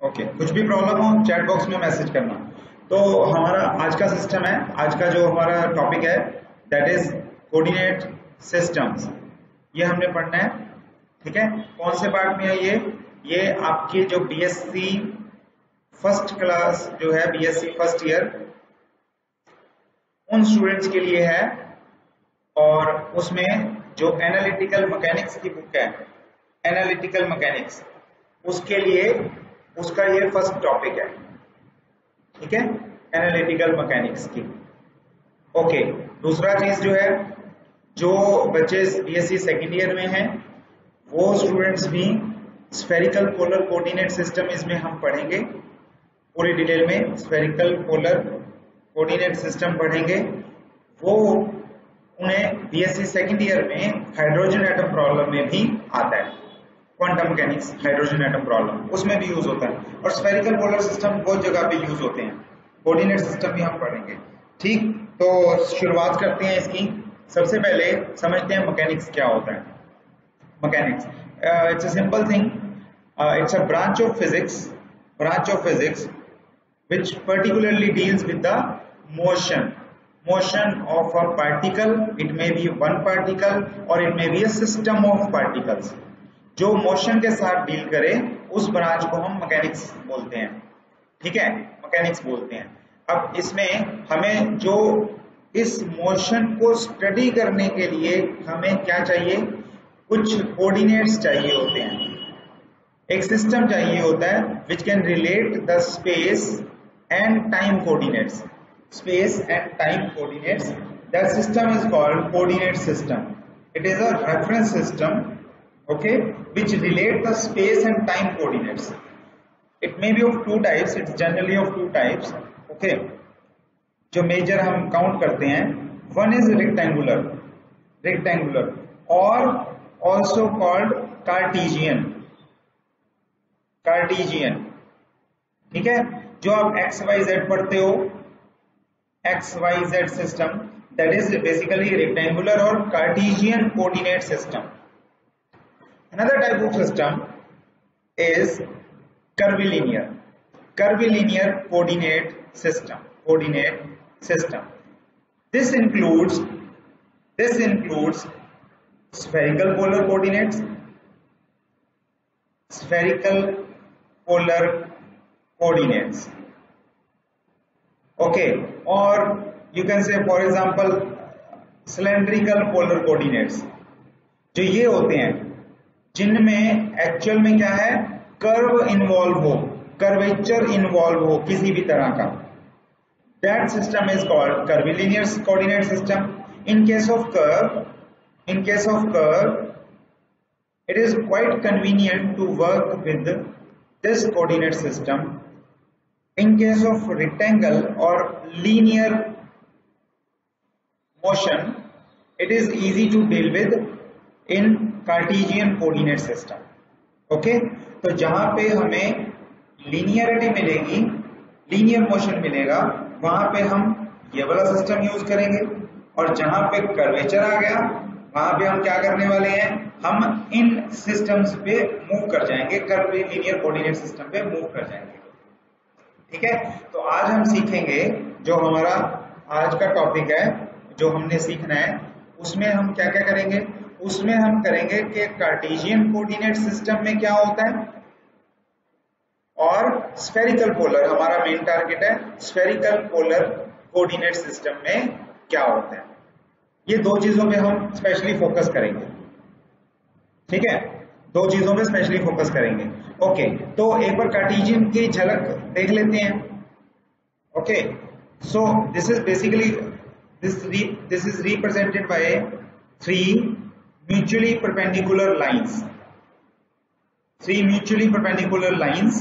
Okay, कुछ भी problem हो चैट बॉक्स में मैसेज करना। तो हमारा आज का सिस्टम है, आज का जो हमारा टॉपिक है दैट इज कोऑर्डिनेट सिस्टम्स। ये हमने पढ़ना है, ठीक है। कौन से पार्ट में है ये आपकी जो बीएससी फर्स्ट क्लास जो है, बीएससी फर्स्ट ईयर, उन स्टूडेंट्स के लिए है। और उसमें जो एनालिटिकल मैकेनिक्स की बुक है, एनालिटिकल मैकेनिक्स, उसके लिए उसका ये फर्स्ट टॉपिक है, ठीक है, एनालिटिकल मैकेनिक्स की। ओके, दूसरा चीज जो है, जो बच्चे बीएससी सेकेंड ईयर में हैं वो स्टूडेंट्स भी स्फेरिकल पोलर कोऑर्डिनेट सिस्टम इसमें हम पढ़ेंगे पूरी डिटेल में। स्फेरिकल पोलर कोऑर्डिनेट सिस्टम पढ़ेंगे, वो उन्हें बीएससी सेकेंड ईयर में हाइड्रोजन एटम प्रॉब्लम में भी आता है। Quantum mechanics hydrogen atom problem उसमें भी यूज होता है, और स्फेरिकल पोलर सिस्टम बहुत जगह पे यूज होते हैं। कोऑर्डिनेट सिस्टम भी हम पढ़ेंगे, ठीक। तो शुरुआत करते हैं इसकी। सबसे पहले समझते हैं मैकेनिक्स क्या होता है। Mechanics it's a simple thing, it's a branch of physics which particularly deals with the motion of a particle. It may be one particle or it may be a system of particles. जो motion के साथ deal करे उस branch को हम mechanics बोलते हैं, ठीक है, मैकेनिक्स बोलते हैं। अब इसमें हमें जो इस मोशन को स्टडी करने के लिए हमें क्या चाहिए, कुछ कोऑर्डिनेट्स चाहिए होते हैं, एक सिस्टम चाहिए होता है which can relate the space and time coordinates. Space and time coordinates. That system is called coordinate system. It is a reference system, okay, which relate the space and time coordinates. It may be of two types. It's generally of two types. Okay. जो major हम count करते हैं, one is rectangular, or also called Cartesian. ठीक है। जो आप XYZ पढ़ते हो, XYZ system, that is basically rectangular और Cartesian coordinate system. Another type of system is curvilinear coordinate system. This includes spherical polar coordinates, okay, or you can say for example cylindrical polar coordinates, जो ये होते हैं जिनमें actual में क्या है, curvature involve हो किसी भी तरह का, that system is called curvilinear coordinate system. In case of curve, it is quite convenient to work with this coordinate system. In case of rectangle or linear motion, it is easy to deal with in Cartesian coordinate system. Okay, तो जहां पे हमें linearity मिलेगी, linear motion मिलेगा, वहां पे हम ये वाला सिस्टम यूज करेंगे, और जहां पे कर्वेचर आ गया वहां पे हम क्या करने वाले हैं, हम इन सिस्टम्स पे मूव कर जाएंगे, कर्विलिनियर कोऑर्डिनेट सिस्टम पे मूव कर जाएंगे, ठीक है। तो आज हम सीखेंगे, जो हमारा आज का टॉपिक है, जो हमने सीखना है, उसमें हम क्या क्या करेंगे। उसमें हम करेंगे कि कार्टेशियन कोऑर्डिनेट सिस्टम में क्या होता है, और स्फेरिकल पोलर, हमारा मेन टारगेट है, स्फेरिकल पोलर कोऑर्डिनेट सिस्टम में क्या होता है। ये दो चीजों पे हम स्पेशली फोकस करेंगे, ठीक है, दो चीजों पे स्पेशली फोकस करेंगे। ओके, तो एक बार कार्टेशियन की झलक देख लेते हैं। Okay, so this is basically this is represented by three mutually perpendicular lines.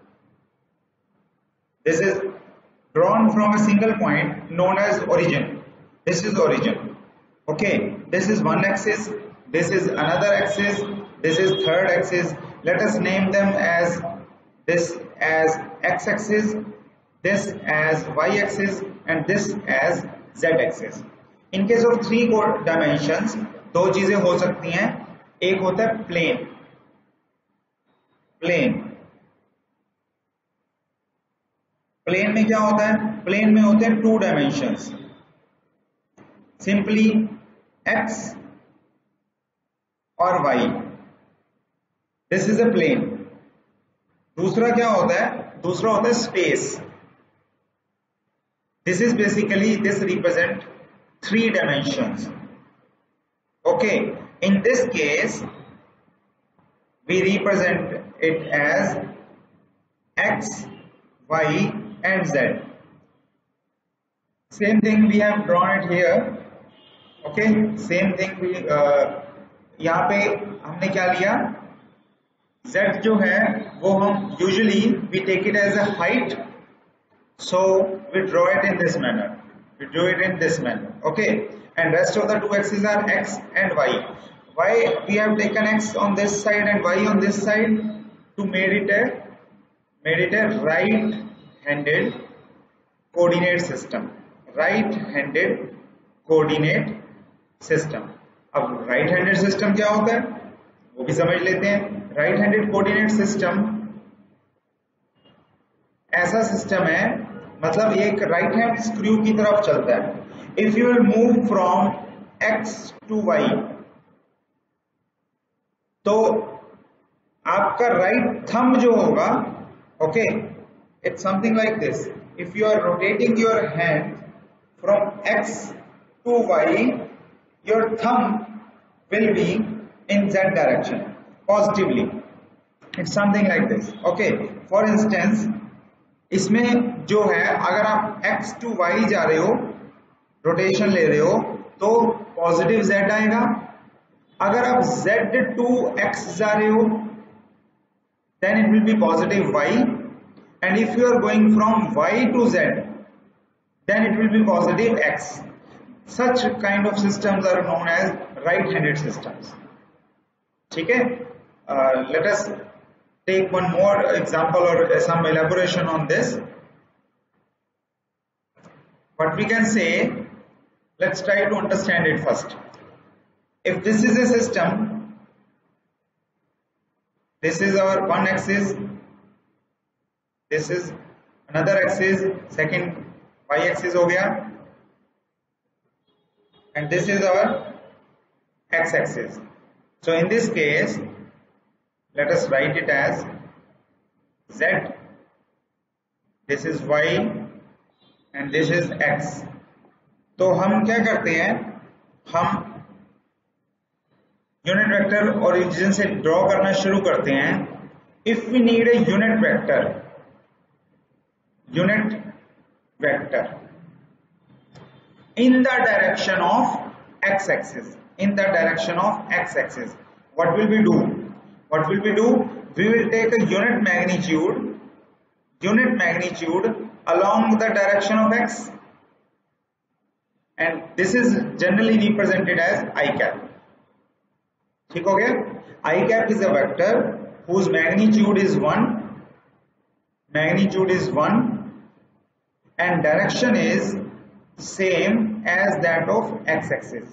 This is drawn from a single point known as origin. This is origin. Okay, this is one axis, this is another axis, this is third axis. Let us name them as this as x-axis, this as y-axis, and this as z-axis. In case of three dimensions, दो चीजें हो सकती हैं। एक होता है plane, plane में क्या होता है? प्लेन में होते हैं 2 डायमेंशंस, सिंपली x और y, this is a plane. दूसरा क्या होता है? दूसरा होता है space. This is basically, this represent 3 dimensions. Okay, in this case we represent it as x, y and z. Same thing we have drawn it here. Okay, same thing we यहाँ पे हमने क्या लिया? z जो है वो हम usually we take it as a height, so we draw it in this manner. We draw it in this manner. Okay, and rest of the 2 axes are x and y. Why we have taken x on this side and y on this side? To made it a right-handed coordinate system. Right-handed coordinate system. अब right-handed system क्या होता है वो भी समझ लेते हैं। Right-handed coordinate system ऐसा सिस्टम है, मतलब एक राइट हैंड स्क्रू की तरफ चलता है। If you will move from x to y, तो आपका राइट थंब जो होगा, okay, it's something like this. If you are rotating your hand from x to y, your thumb will be in z direction positively. It's something like this. Okay, for instance इसमें जो है अगर आप x to y जा रहे हो, rotation ले रहे हो, तो पॉजिटिव z आएगा। अगर आप z टू x जा रहे हो, then it will be positive y, and if you are going from y to z, then it will be positive x. Such kind of systems are known as right-handed systems. ठीक है? Let us take one more example or some elaboration on this. What we can say, let's try to understand it first. If this is a system, this is our one axis, this is another axis, second y axis हो गया, and this is our x axis. So in this case, let us write it as z, this is y and this is x. तो हम क्या करते हैं, हम unit vector origin से draw करना शुरू करते हैं। If we need a unit vector in the direction of x-axis, what will we do? We will take a unit magnitude along the direction of x, and this is generally represented as I cap. ठीक हो गया? I cap is a vector whose magnitude is 1 and direction is same as that of x-axis.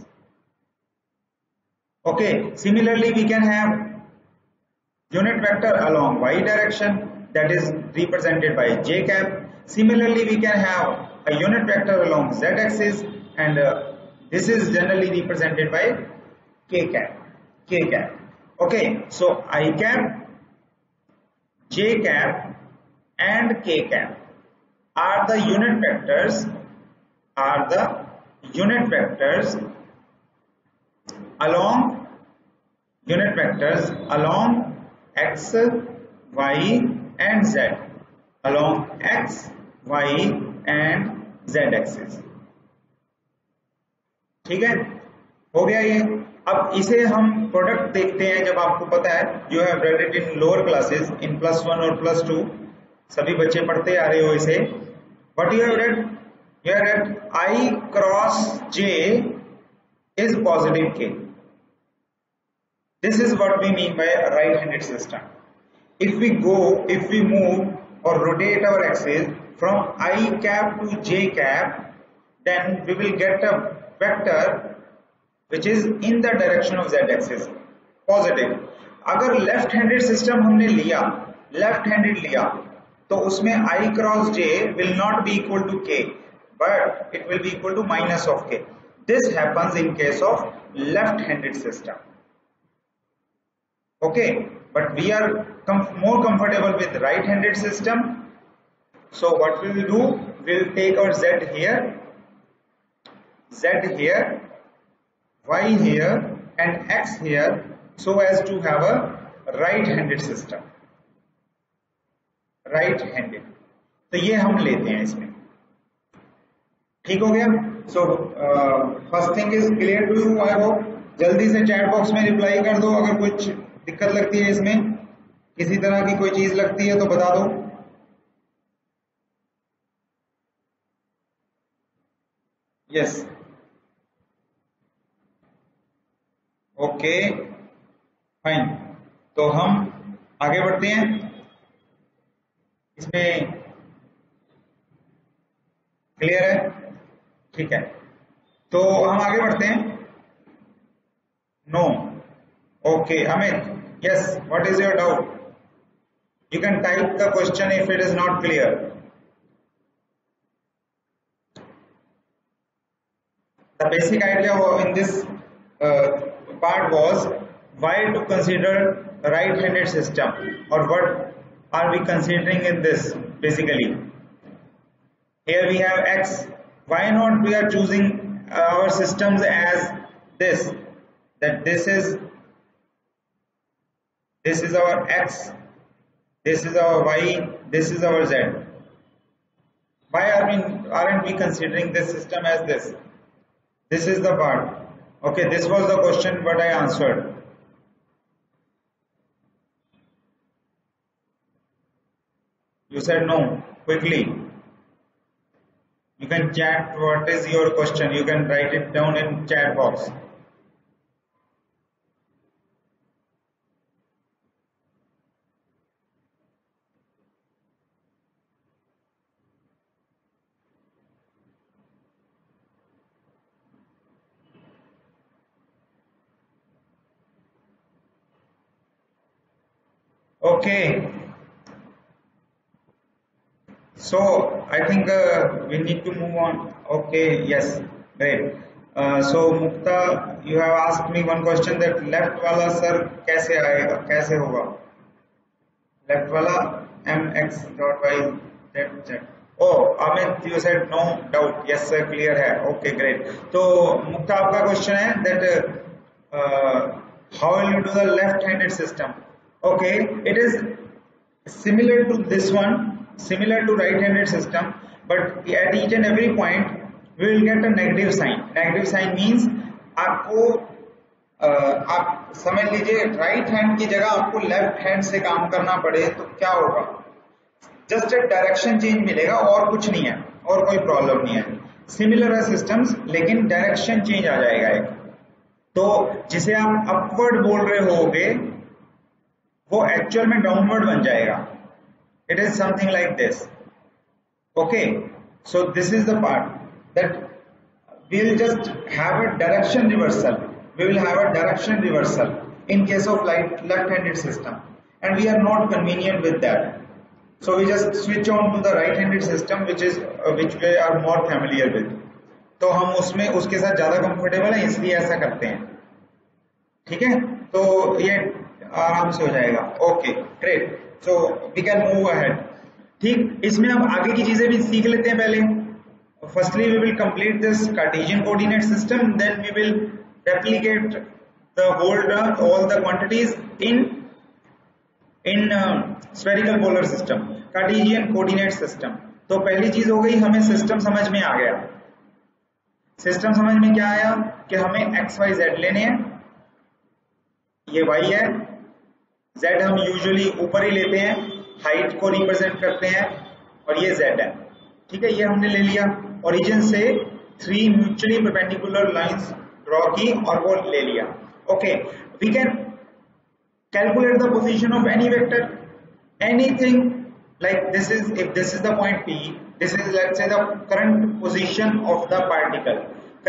Okay, similarly we can have unit vector along y direction, that is represented by j cap. Similarly we can have a unit vector along z axis, and this is generally represented by k cap. Okay, so I cap, j cap and k cap are the unit vectors along x, y and z, along x, y and z axis. ठीक है, हो गया ये। अब इसे हम product देखते हैं। जब आपको पता है, you have read it in lower classes, in +1 और +2 सभी बच्चे पढ़ते आ रहे हो इसे। What you have read? You have read I cross j is positive k. This is what we mean by a right-handed system. If we move or rotate our axis from I cap to j cap, then we will get a vector which is in the direction of z axis, positive. अगर left-handed system हमने लिया, left-handed लिया, तो उसमें I cross J will not be equal to K, but it will be equal to minus of K. This happens in case of left-handed system. Okay, but we are more comfortable with right-handed system. So what we will do, we will take our Z here, Y here and X here, so as to have a right-handed system. Right-handed, तो ये हम लेते हैं इसमें, ठीक हो गया. So first thing is clear to you, I hope. जल्दी से चैट बॉक्स में रिप्लाई कर दो. अगर कुछ दिक्कत लगती है इसमें, किसी तरह की कोई चीज लगती है तो बता दो. Yes, okay, fine. तो हम आगे बढ़ते हैं. इसमें क्लियर है? ठीक है, तो हम आगे बढ़ते हैं. No, okay. Amit, yes, what is your doubt? You can type the question if it is not clear. The basic idea in this part was why to consider right-handed system, or what are we considering in this. Basically, here we have X. Why not we are choosing our systems as this, that this is our X, this is our Y, this is our Z. Why aren't we considering this system as this? This is the part. Okay, this was the question what I answered. You said no. Quickly, you can chat what is your question. You can write it down in chat box. Okay, so I think we need to move on. Okay, yes, great. So Mukta, you have asked me one question that left वाला sir कैसे आएगा, कैसे होगा? Left वाला mx dot y z. Oh, Amit, you said no doubt. Yes sir, clear है. Okay, great. तो मुक्ता आपका question है that how will you do the left-handed system? Okay, it is similar to this one, similar to right-handed system, but at each and every point we will get a negative sign. Negative sign means आपको आप समझ लीजिए right hand की जगह आपको left hand से काम करना पड़े तो क्या होगा, जस्ट एक डायरेक्शन चेंज मिलेगा और कुछ नहीं है, और कोई प्रॉब्लम नहीं है. सिमिलर है सिस्टम्स, लेकिन डायरेक्शन चेंज आ जाएगा एक. तो जिसे आप अपवर्ड बोल रहे होगे वो एक्चुअल में डाउनवर्ड बन जाएगा. It is something like this. Okay, so this is the part that we will just have a direction reversal. We will have a direction reversal in case of left-handed system, and we are not convenient with that. So we just switch on to the right-handed system, which we are more familiar with. तो हम उसमें उसके साथ ज्यादा comfortable है, इसलिए ऐसा करते हैं. ठीक है, तो ये आराम से हो जाएगा. Okay, great. So we can move ahead. ठीक, इसमें अब आगे की चीजें भी सीख लेते हैं पहले. Firstly we will complete this Cartesian coordinate system, then we will replicate the whole all the quantities in spherical polar system, Cartesian coordinate system. तो पहली चीज हो गई, हमें सिस्टम समझ में आ गया. सिस्टम समझ में क्या आया कि हमें एक्स वाई जेड लेने हैं. ये वाई है, जेड हम यूजुअली ऊपर ही लेते हैं, हाइट को रिप्रेजेंट करते हैं, और ये जेड है. ठीक है, ये हमने ले लिया. ओरिजिन से 3 म्यूचुअली परपेंडिकुलर लाइंस ड्रॉ की और वो ले लिया. Okay, we can calculate the position of any vector, anything like this is, if this is the point P, this is let's say the current position of the particle,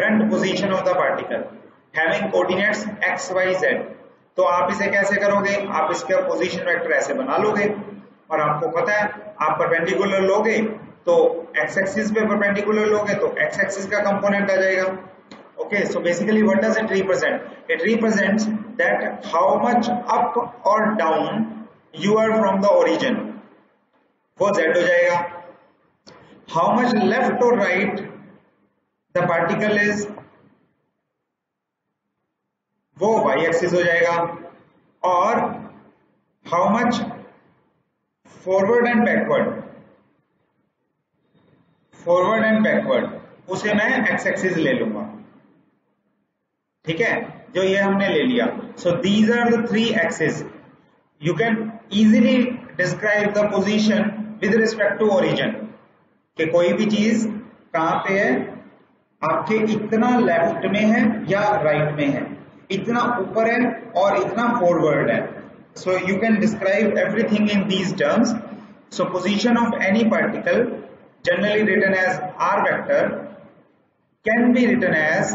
having coordinates x y z. तो आप इसे कैसे करोगे, आप इसका position vector ऐसे बना लोगे. और आपको पता है आप परपेंडिकुलर लोगे तो एक्स एक्सिस पे परपेंडिकुलर लोगे तो एक्स एक्सिस का कंपोनेंट आ जाएगा। Okay, so basically what does it represent? It represents that how much up or down you are from the origin, वो z हो जाएगा। How much left or right the particle is, वो y axis हो जाएगा। और how much forward and backward उसे मैं x axis ले लूंगा, ठीक है, जो ये हमने ले लिया। So these are the three axis. You can easily describe the position with respect to origin, कि कोई भी चीज कहां पे है, आपके इतना लेफ्ट में है या राइट में है, इतना ऊपर है और इतना फॉरवर्ड है। So you can describe everything in these terms. So position of any particle generally written as r vector can be written as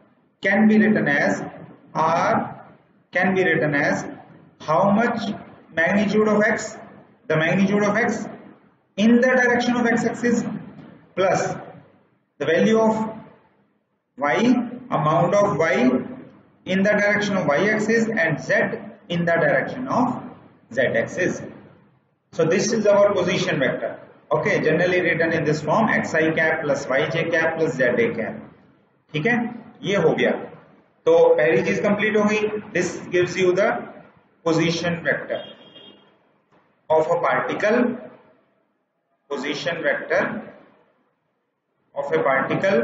how much magnitude of x, the magnitude of x in the direction of x axis, plus the value of y, amount of y in the direction of y axis, and z in the direction of z axis. So this is our position vector, okay, generally written in this form xi cap plus yj cap plus za cap, ठीक है, ये हो गया। तो पहली चीज complete हो गई। This gives you the position vector of a particle, position vector of a particle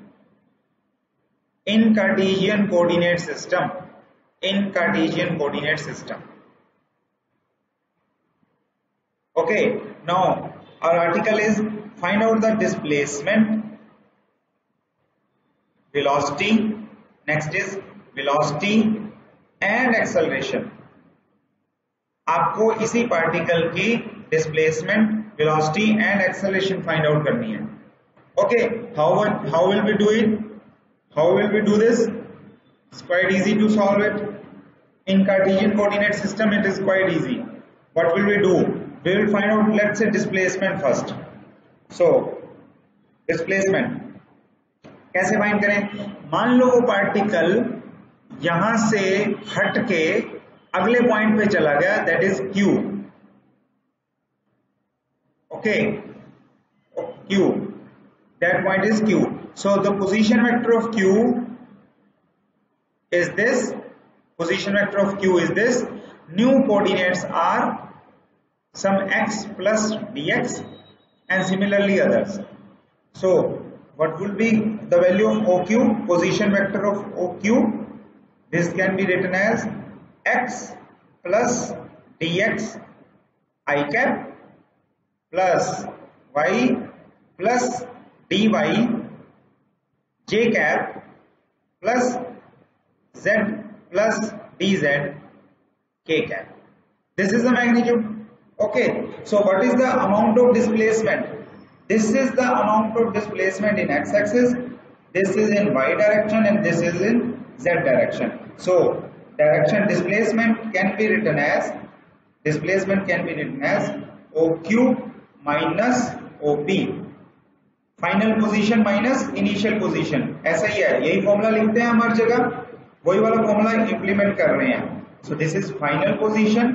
in Cartesian coordinate system, in Cartesian coordinate system. Okay, now our article is find out the displacement, velocity, next is velocity and acceleration। आपको इसी particle की displacement, velocity and acceleration find out करनी है। Okay, how will we do it? How will we do this? It's quite easy to solve it. In Cartesian coordinate system it is quite easy. What will we do? We will find out, let's say, displacement first. So displacement कैसे find करें? मान लो वो particle यहां से हट के अगले point पे चला गया, that is Q। Okay, Q, that point is Q. So the position vector of Q is this, position vector of Q is this, new coordinates are some x plus dx and similarly others. So what will be the value of OQ, position vector of OQ? This can be written as x plus dx I cap plus y plus dy j cap plus z plus dz k cap. This is the magnitude. Okay, so what is the amount of displacement? This is the amount of displacement in x-axis, this is in y direction, and this is in z direction. So direction displacement can be written as OQ minus OP, final position minus initial position. ऐसा ही है, यही formula लिखते हैं हम हर जगह, वही वाला फॉर्मूला इंप्लीमेंट कर रहे हैं। So this is final position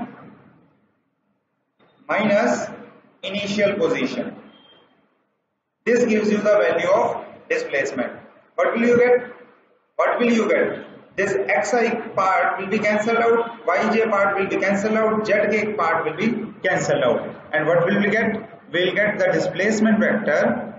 minus initial position. This gives you the value of displacement. What will you get? What will you get? This xi part will be cancelled out, yj part will be cancelled out, zk part will be cancelled out. And what will we get? We will get the displacement vector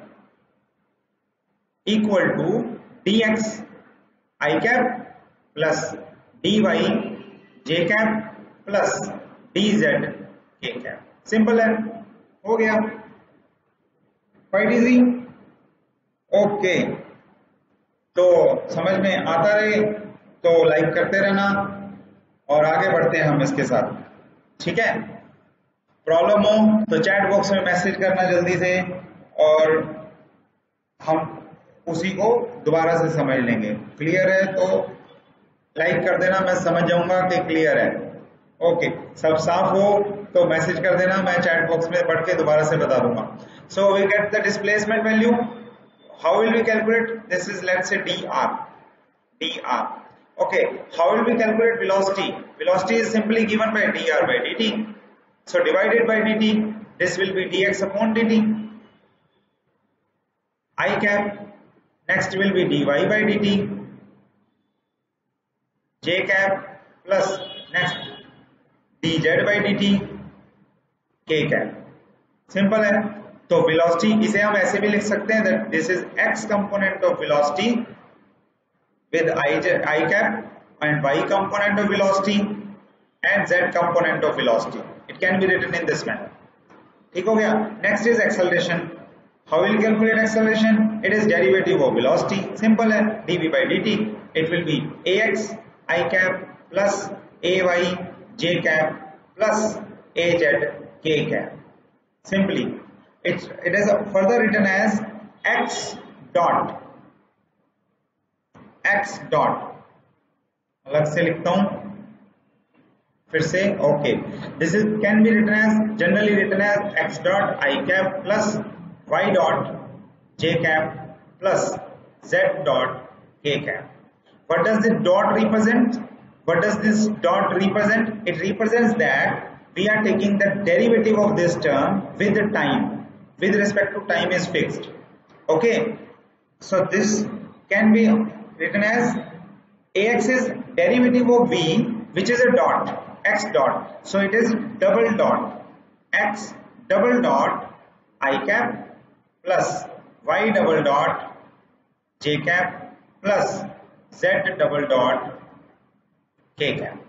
equal to dx I cap plus dy j cap plus dz k cap. Simple है, हो गया, quite easy. Okay, तो समझ में आता रहे तो like करते रहना और आगे बढ़ते हैं हम इसके साथ. ठीक है, प्रॉब्लम हो तो चैट बॉक्स में मैसेज करना जल्दी से और हम उसी को दोबारा से समझ लेंगे. क्लियर है तो लाइक कर देना, मैं समझ जाऊंगा कि क्लियर है. ओके, सब साफ हो तो मैसेज कर देना, मैं चैट बॉक्स में पढ़ के दोबारा से बता दूंगा। So we get the displacement value. How will we calculate this? Is let's say dr. Okay, how will we calculate velocity? Velocity is simply given by dr by dt. So divided by dt, this will be dx upon dt. I cap, next will be dy by dt. J cap plus next dz by dt. K cap. Simple है। तो velocity इसे हम ऐसे भी लिख सकते हैं that this is x component of velocity with I cap and y component of velocity and z component of velocity. It can be written in this manner. ठीक हो गया। Next is acceleration. How will you calculate acceleration? It is derivative of velocity. Simple है, dv by dt. It will be ax I cap plus ay j cap plus az k cap. Simply, it is further written as x dot अलग से लिखता हूं फिर से। Okay, this is can be written as generally written as x dot I cap plus y dot j cap plus z dot k cap. What does this dot represent? What does this dot represent? It represents that we are taking the derivative of this term with the time, with respect to time is fixed. Okay, so this can be written as ax is derivative of v, which is a dot, x dot. So it is double dot x double dot I cap plus y double dot j cap plus z double dot k cap.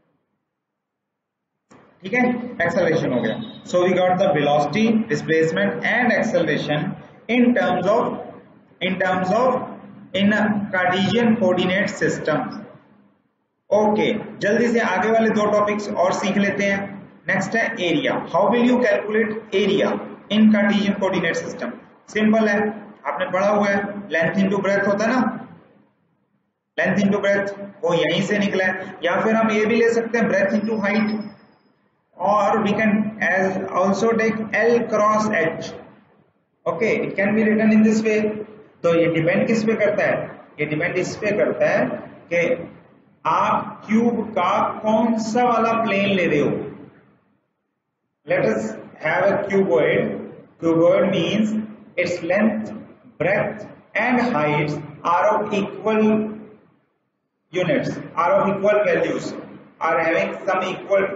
ठीक है, acceleration हो गया। So we got the velocity, displacement and acceleration in terms of in Cartesian coordinate system. Okay, जल्दी से आगे वाले दो topics और सीख लेते हैं। नेक्स्ट है area. How will you calculate area in Cartesian coordinate system? Simple है, आपने पढ़ा हुआ है, लेंथ इनटू ब्रेथ होता है ना, लेंथ इनटू ब्रेथ, वो यहीं से निकला है। या फिर हम ये भी ले सकते हैं ब्रेथ इनटू हाइट, और we can as also take L cross H. Okay, it can be written in this way. तो ये डिपेंड किस पे करता है? ये डिपेंड इस पे करता है कि आप क्यूब का कौन सा वाला प्लेन ले रहे हो। Let us have a cuboid. Cuboid means its length, breadth and height are of equal units, are of equal values, are having some equal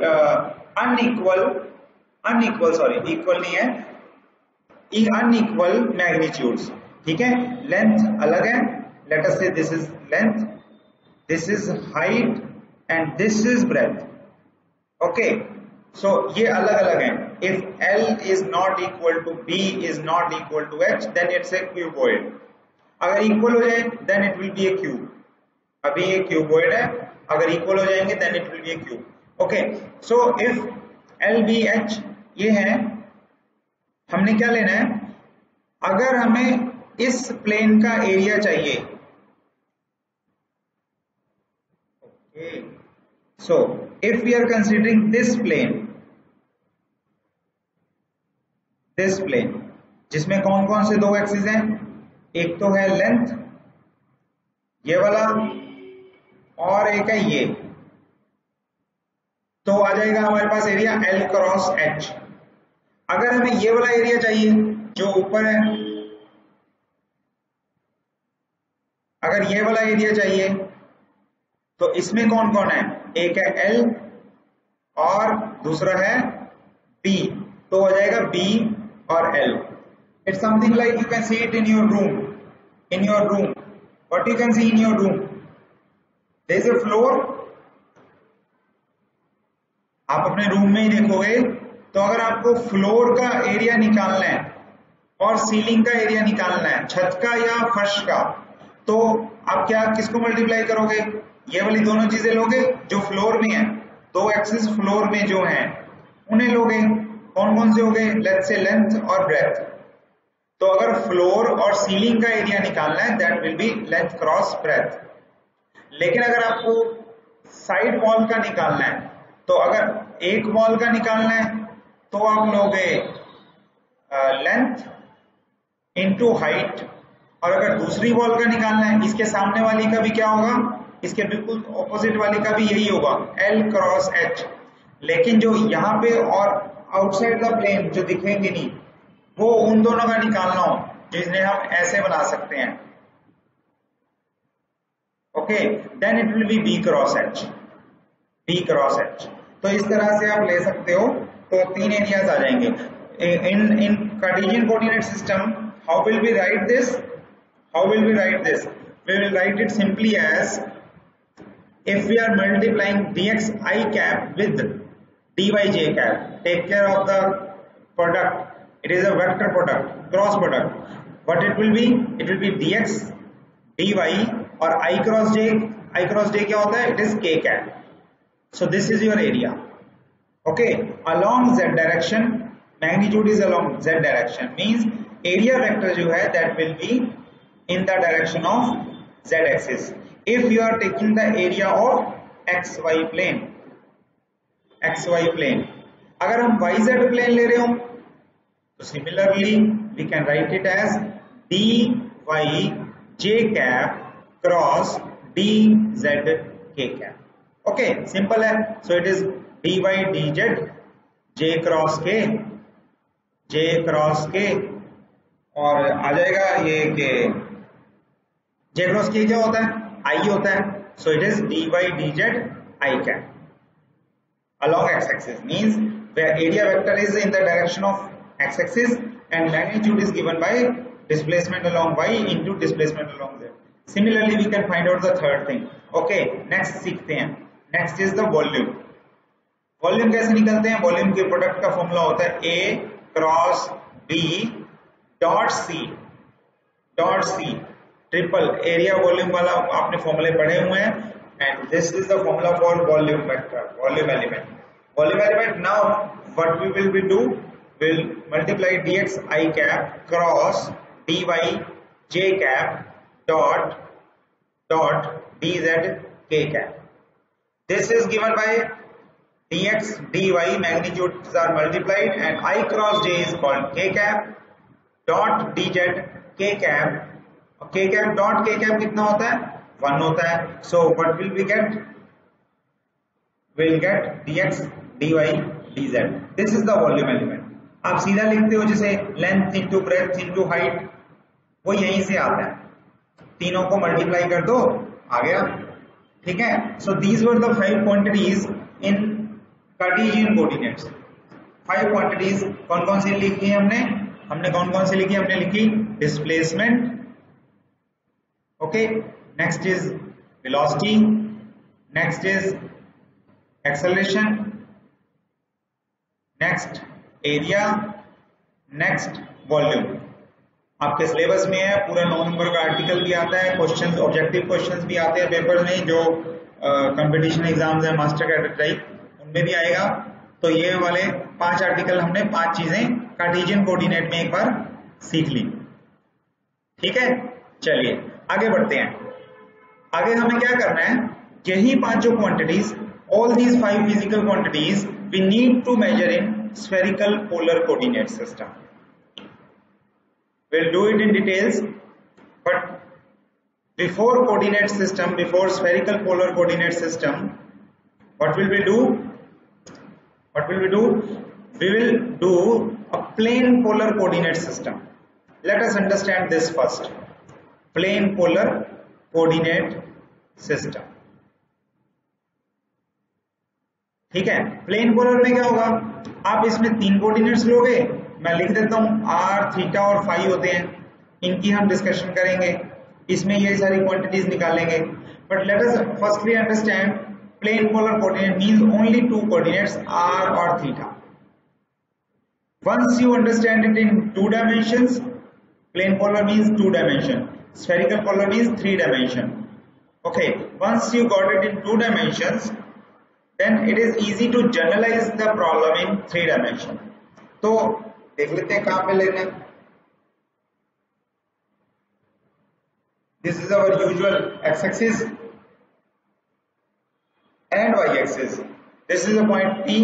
equal नहीं है, unequal magnitudes। ठीक है, लेंथ अलग है, let us say this is length, this is height and this is breadth। okay, so ये अलग अलग हैं। if L is not equal to B is not equal to H, then it's a cuboid। अगर equal हो जाए then it will be a cube। अभी ये cuboid है, अगर इक्वल हो जाएंगे then it will be a cube। Okay, so if L B H ये है, हमने क्या लेना है? अगर हमें इस प्लेन का एरिया चाहिए, okay, so if we are considering this plane जिसमें कौन कौन से दो एक्सिस हैं? एक तो है लेंथ ये वाला और एक है ये, तो आ जाएगा हमारे पास एरिया L क्रॉस H। अगर हमें ये वाला एरिया चाहिए जो ऊपर है, अगर ये वाला एरिया चाहिए तो इसमें कौन कौन है? एक है L और दूसरा है B, तो हो जाएगा B और L। It's something like you can see it in your room. What you can see in your room? There is a floor. आप अपने रूम में ही देखोगे, तो अगर आपको फ्लोर का एरिया निकालना है और सीलिंग का एरिया निकालना है, छत का या फर्श का, तो आप क्या किसको मल्टीप्लाई करोगे? ये वाली दोनों चीजें लोगे जो फ्लोर में है, दो एक्सिस फ्लोर में जो हैं उन्हें लोगे। कौन कौन से हो गए? लेट्स से लेंथ और ब्रेथ। तो अगर फ्लोर और सीलिंग का एरिया निकालना है that will be length cross breadth. लेकिन अगर आपको साइड वॉल का निकालना है तो अगर एक वॉल का निकालना है तो आप लोगे लेंथ इनटू हाइट, और अगर दूसरी वॉल का निकालना है इसके सामने वाली का भी क्या होगा, इसके बिल्कुल ऑपोजिट वाली का भी यही होगा, L क्रॉस H। लेकिन जो यहाँ पे और आउटसाइड द प्लेन जो दिखेंगे नहीं, वो उन दोनों का निकालना हो, जिसने हम ऐसे बना सकते हैं। Okay, then it will be B cross H, B cross H। तो इस तरह से आप ले सकते हो, तो 3 एरियाज आ जाएंगे। in Cartesian coordinate system, how will we write this? How will we write this? We will write it simply as, if we are multiplying dx I cap with dy j cap, take care of the product, it is a vector product, cross product. What it will be? It will be dx dy और I cross j क्या होता है? It is k cap. So this is your area. Okay, along z direction, magnitude is along z direction, means area vector जो है that will be in the direction of z axis. If you are taking the area of xy plane, अगर हम yz plane ले रहे हो तो similarly we can write it as dy j cap cross dz k cap. Okay, simple है. So it is dy dz j cross k और आ जाएगा ये के j cross k क्या होता है? I होता है. So it is dy dz I cap along x-axis, means where area vector is in the direction of x-axis and magnitude is given by displacement along y into displacement along z. Similarly, we can find out the third thing. Okay, next सीखते हैं. Next is the volume. Volume कैसे निकलते हैं? Volume के product का formula होता है A cross B dot C triple area volume वाला आपने फॉर्मूले पढ़े हुए हैं, and this is the formula for volume vector, volume element. Now what we will do, will multiply dx I cap cross dy j cap dot dz k cap. This is given by dx dy magnitudes are multiplied and I cross j is called k cap dot dz k cap. k cap dot k cap कितना होता है? 1 होता है. So what will we get? We'll get dx dy dz. This is the volume element. आप सीधा लिखते हो जैसे length into breadth into height, वो यहीं से आता है. तीनों को मल्टीप्लाई कर दो, आ गया. ठीक है. So these were the 5 quantities in Cartesian coordinates. 5 quantities कौन कौन सी लिखी है हमने कौन कौन सी लिखी? हमने लिखी displacement. Okay, next is velocity, next is acceleration, next area, next volume. आपके सिलेबस में है, पूरा 9 नंबर का आर्टिकल भी आता है, क्वेश्चंस, ऑब्जेक्टिव क्वेश्चंस भी आते हैं पेपर में, जो कंपटीशन एग्जाम्स है मास्टर कैडेट टाइप, उनमें भी आएगा. तो ये वाले 5 आर्टिकल हमने 5 चीजें कार्टेशियन कोऑर्डिनेट में एक बार सीख ली. ठीक है, चलिए आगे बढ़ते हैं. आगे हमें क्या करना है? यही 5 quantities, all these 5 physical quantities we need to measure in spherical polar coordinate system. We'll do it in details, but before coordinate system, before spherical polar coordinate system, what will we do? We will do a plane polar coordinate system. Let us understand this first. Plane polar coordinate system. ठीक है. Plane polar में क्या होगा? आप इसमें 3 coordinates लोगे, मैं लिख देता हूं, r, थीटा और फाई होते हैं, इनकी हम डिस्कशन करेंगे, इसमें ये सारी क्वांटिटीज निकालेंगे. But let us firstly understand plane polar coordinate means only 2 coordinates r और theta. Once you understand it in 2 dimensions, plane polar means 2 dimension, spherical polar means 3 dimension. Okay, once you got it in 2 dimensions, then it is easy to generalize the problem in 3 dimension. तो देख लेते हैं कहां पे लेना. This is our usual x-axis and y-axis. This is a point P.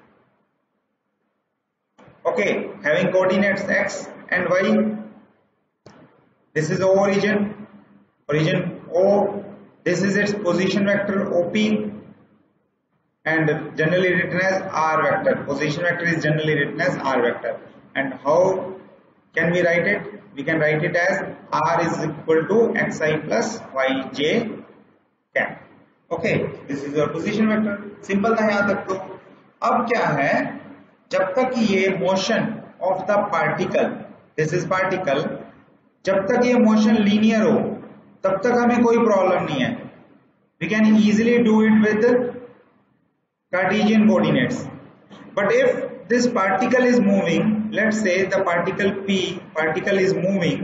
Okay, having coordinates x and y. This is O origin O. This is its position vector OP, and generally written as R vector. Position vector is generally written as R vector. And how can we write it? We can write it as R is equal to xi plus yj cap. Okay, this is your position vector. Simple था, याद रख दो. अब क्या है, जब तक ये motion of the particle, this is particle, जब तक ये मोशन लीनियर हो तब तक हमें कोई प्रॉब्लम नहीं है. We can easily do it with Cartesian coordinates. But if this particle is moving, let's say the particle P, particle is moving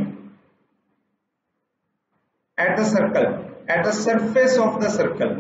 at the circle, at the surface of the circle,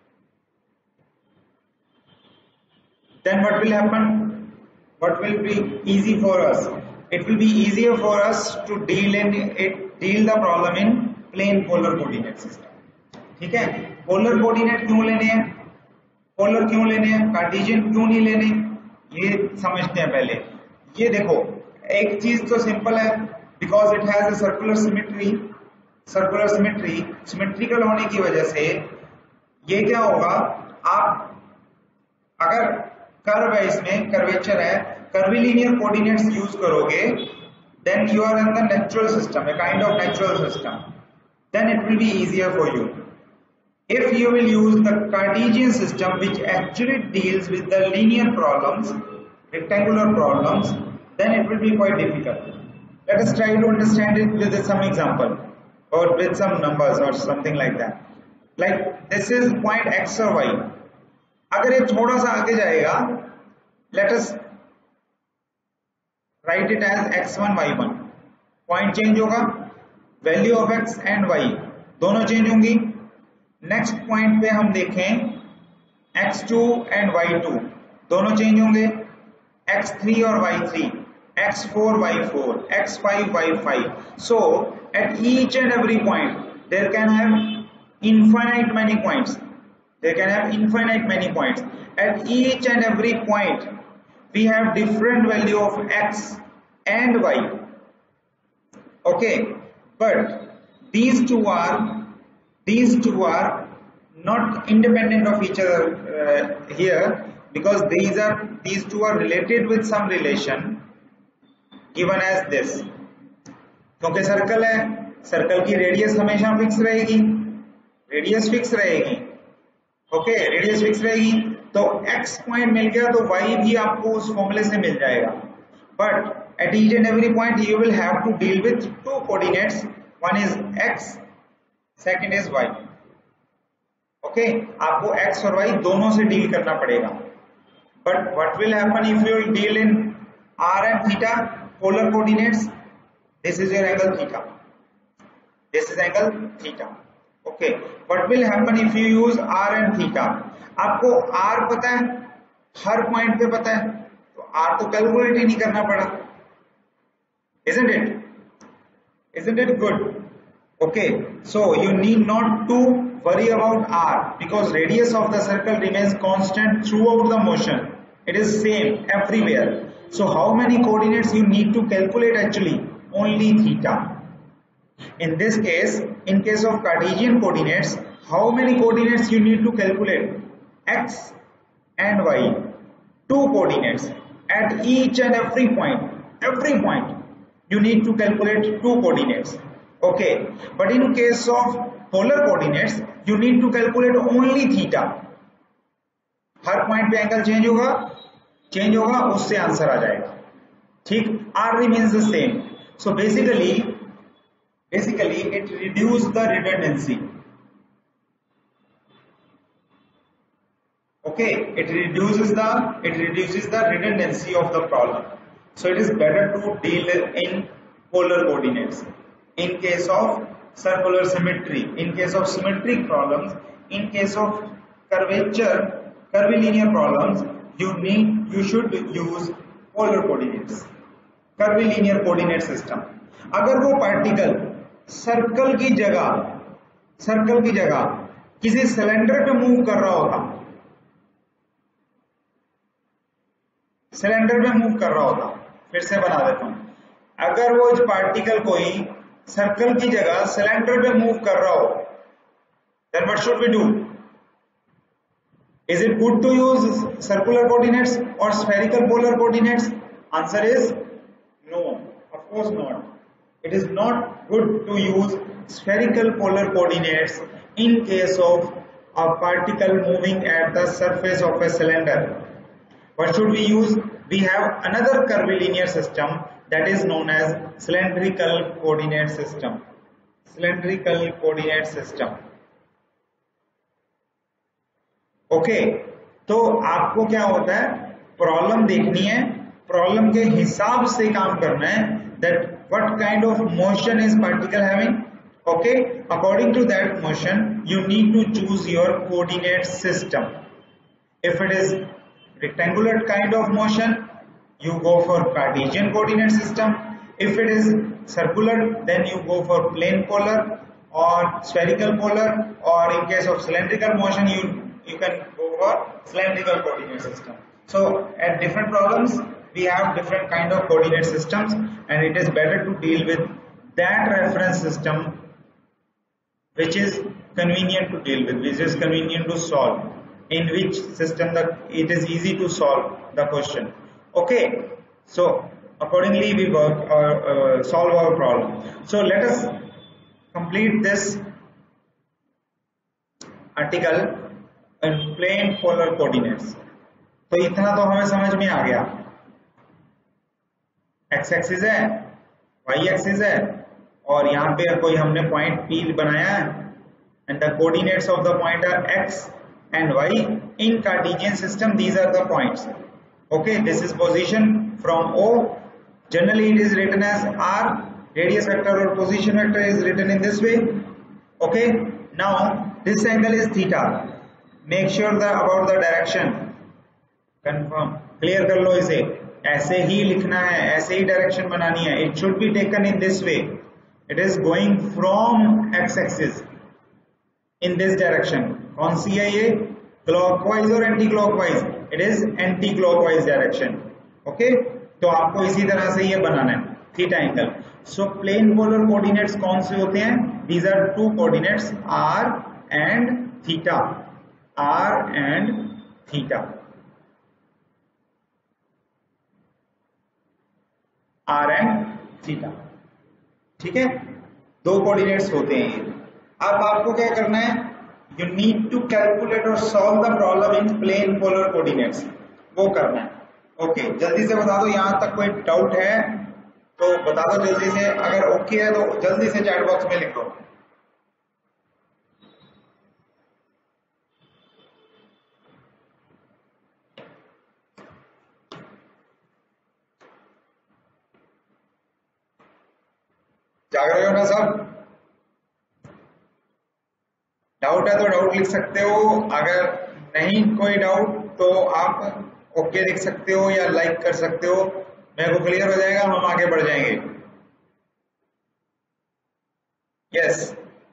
then what will happen? What will be easy for us? It will be easier for us to deal the problem in plane polar coordinate system. ठीक है, polar coordinate क्यों लेने हैं, polar क्यों लेने हैं, Cartesian क्यों नहीं लेने, ये समझते हैं पहले. ये देखो, एक चीज तो सिंपल है, because it has a circular symmetry. Circular symmetry, symmetrical होने की वजह से ये क्या होगा, आप अगर कर्व है, इसमें कर्वेचर है, कर्विलिनियर कोऑर्डिनेट्स यूज करोगे, then you are in the natural system, a kind of natural system, then it will be easier for you. If you will use the Cartesian system, which actually deals with the linear problems, rectangular problems, then it will be quite difficult. Let us try to understand it with some example or with some numbers or something like that. Like this is point x or y. अगर ये थोड़ा सा आगे जाएगा, let us write it as x1 y1. Point change होगा, value of x and y दोनों change होंगी. Next point पे हम देखें x2 एंड y2 दोनों चेंज होंगे, x3 और y3, x4 y4, x5 y5. So at each and every point there can have infinite many points. There can have infinite many points. At each and every point we have different value of x and y. Okay, but these two are not independent of each other here, because these two are related with some relation given as this. क्योंकि circle है, circle की radius हमेशा fix रहेगी, radius fix रहेगी. Okay, radius fix रहेगी, तो x point मिल गया तो y भी आपको उस फॉर्मूले से मिल जाएगा. But at each and every point you will have to deal with two coordinates, one is x, second is y. Okay, आपको x और y दोनों से डील करना पड़ेगा. But what will happen if you deal in r and theta polar coordinates? This is your angle theta, this is angle theta. Okay, what will happen if you use r and theta? आपको r पता है, हर point पे पता है, तो r तो calculate ही नहीं करना पड़ा. Isn't it good? Okay, so you need not to worry about r, because radius of the circle remains constant throughout the motion. It is same everywhere. So how many coordinates you need to calculate? Actually only theta. In this case, in case of Cartesian coordinates, how many coordinates you need to calculate? X and y, two coordinates at each and every point you need to calculate two coordinates. Okay, but in case of polar coordinates you need to calculate only theta. हर point पे angle change होगा, उससे answer आ जाएगा. ठीक, r remains the same. So basically it reduces the redundancy. Okay, it reduces the redundancy of the problem. So it is better to deal in polar coordinates. In case of circular symmetry, in case of symmetric problems, in case of curvilinear problems, you should use polar coordinates, curvilinear coordinate system. अगर वो particle circle की जगह किसी cylinder पे move कर रहा होगा, cylinder में मूव कर रहा होता, फिर से बना देता हूं, अगर वो पार्टिकल कोई सर्कल की जगह सिलेंडर में मूव कर रहा हो, then what should we do? Is it good to use circular coordinates or spherical polar coordinates? Answer is no, of course not. It is not good to use spherical polar coordinates in case of a particle moving at the surface of a cylinder. What should we use? We have another curvilinear system that is known as cylindrical coordinate system. Cylindrical coordinate system. Okay, तो आपको क्या होता है, problem देखनी है, problem के हिसाब से काम करना है, that what kind of motion is particle having. Okay, according to that motion you need to choose your coordinate system. If it is rectangular kind of motion, you go for Cartesian coordinate system. If it is circular, then you go for plane polar or spherical polar, or in case of cylindrical motion you can go for cylindrical coordinate system. So at different problems we have different kind of coordinate systems, and it is better to deal with that reference system which is convenient to deal with, which is convenient to solve, in which system it is easy to solve the question. Okay, so accordingly we work or solve our problem. So let us complete this article in plane polar coordinates. तो इतना तो हमें समझ में आ गया, x axis है, y axis है, और यहाँ पे कोई हमने पॉइंट P बनाया है, and the coordinates of the point are x and y. In Cartesian system these are the points. Okay, this is position from O. Generally it is written as r, radius vector or position vector is written in this way. Okay, now this angle is theta. Make sure about the direction, confirm, clear कर लो इसे, ऐसे ही लिखना है, ऐसे ही direction बनानी है. It should be taken in this way. It is going from x axis in this direction. कौन सी है ये, क्लॉकवाइज और anti clockwise? It is anti clockwise direction. Okay, तो आपको इसी तरह से ये बनाना है theta angle. So plane polar coordinates कौन से होते हैं? These are two coordinates r and theta. r and theta, r and theta. ठीक है, दो कोऑर्डिनेट्स होते हैं ये. अब आपको क्या करना है, you need to calculate or solve the problem in plane polar coordinates. वो करना है. ओके, जल्दी से बता दो, यहाँ तक कोई डाउट है तो बता दो जल्दी से. अगर ओके है तो जल्दी से चैट बॉक्स में लिख दो. जाग रहे हो ना सब? डाउट है तो डाउट लिख सकते हो, अगर नहीं कोई डाउट तो आप ओके लिख सकते हो या लाइक कर सकते हो. मेरे को क्लियर हो जाएगा, हम आगे बढ़ जाएंगे. Yes,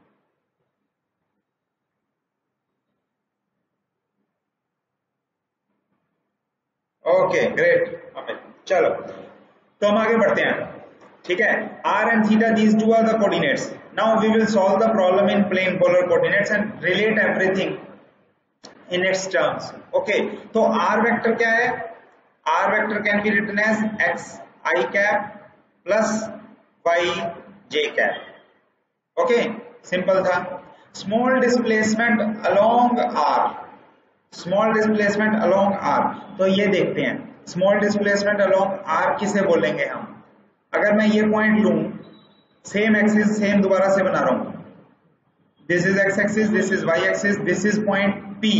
okay great. चलो तो हम आगे बढ़ते हैं. ठीक है, r and theta, these two are the coordinates. Now we will solve the problem in plane polar coordinates and relate everything in its terms. Okay, तो r vector क्या है? r vector can be written as x I cap plus y j cap. Okay, simple था. Small displacement along r, small displacement along r. तो ये देखते हैं, small displacement along r किसे बोलेंगे हम? अगर मैं ये पॉइंट लूं, सेम एक्सिस सेम दोबारा से बना रहा हूं, this is x axis, this is y axis, this is point P.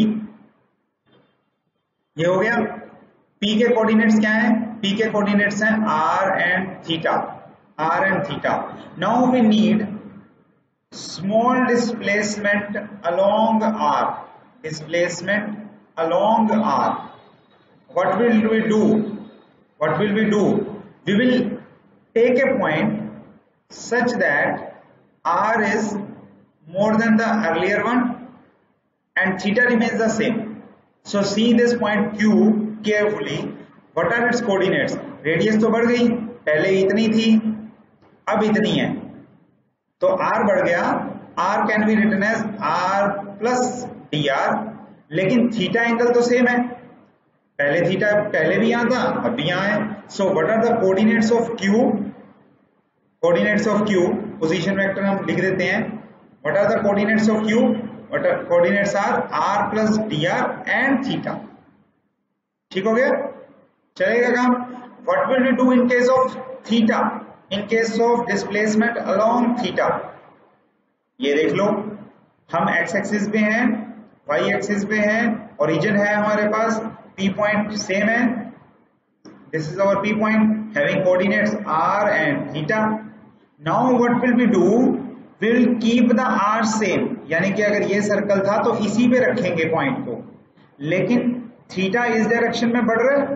ये हो गया. P के कोऑर्डिनेट्स क्या हैं? P के कोऑर्डिनेट्स हैं r and theta, r and theta. Now we need small displacement along r, displacement along r. What will we do? What will we do? We will take a point such that r is more than the earlier one and theta remains the same. So see this point Q carefully. What are its coordinates, radius तो बढ़ गई, पहले इतनी थी अब इतनी है, तो r बढ़ गया, r can be written as r plus dr, लेकिन थीटा एंगल तो सेम है, पहले थीटा पहले भी यहां था अब भी यहां है। So what are the coordinates of q, coordinates of q position vector हम लिख देते हैं, what are the coordinates of q, what are coordinates are r plus dr and theta. ठीक हो गया, चलेगा काम। What will we do in case of theta, in case of displacement along theta, ये देख लो, हम x एक्सिस पे हैं, y एक्सिस पे हैं, ओरिजिन है हमारे पास, p पॉइंट सेम है, this is our p point having coordinates r and theta. Now what will we do, will keep the r same, यानी कि अगर ये सर्कल था तो इसी पे रखेंगे पॉइंट को, लेकिन थीटा इस डायरेक्शन में बढ़ रहा है।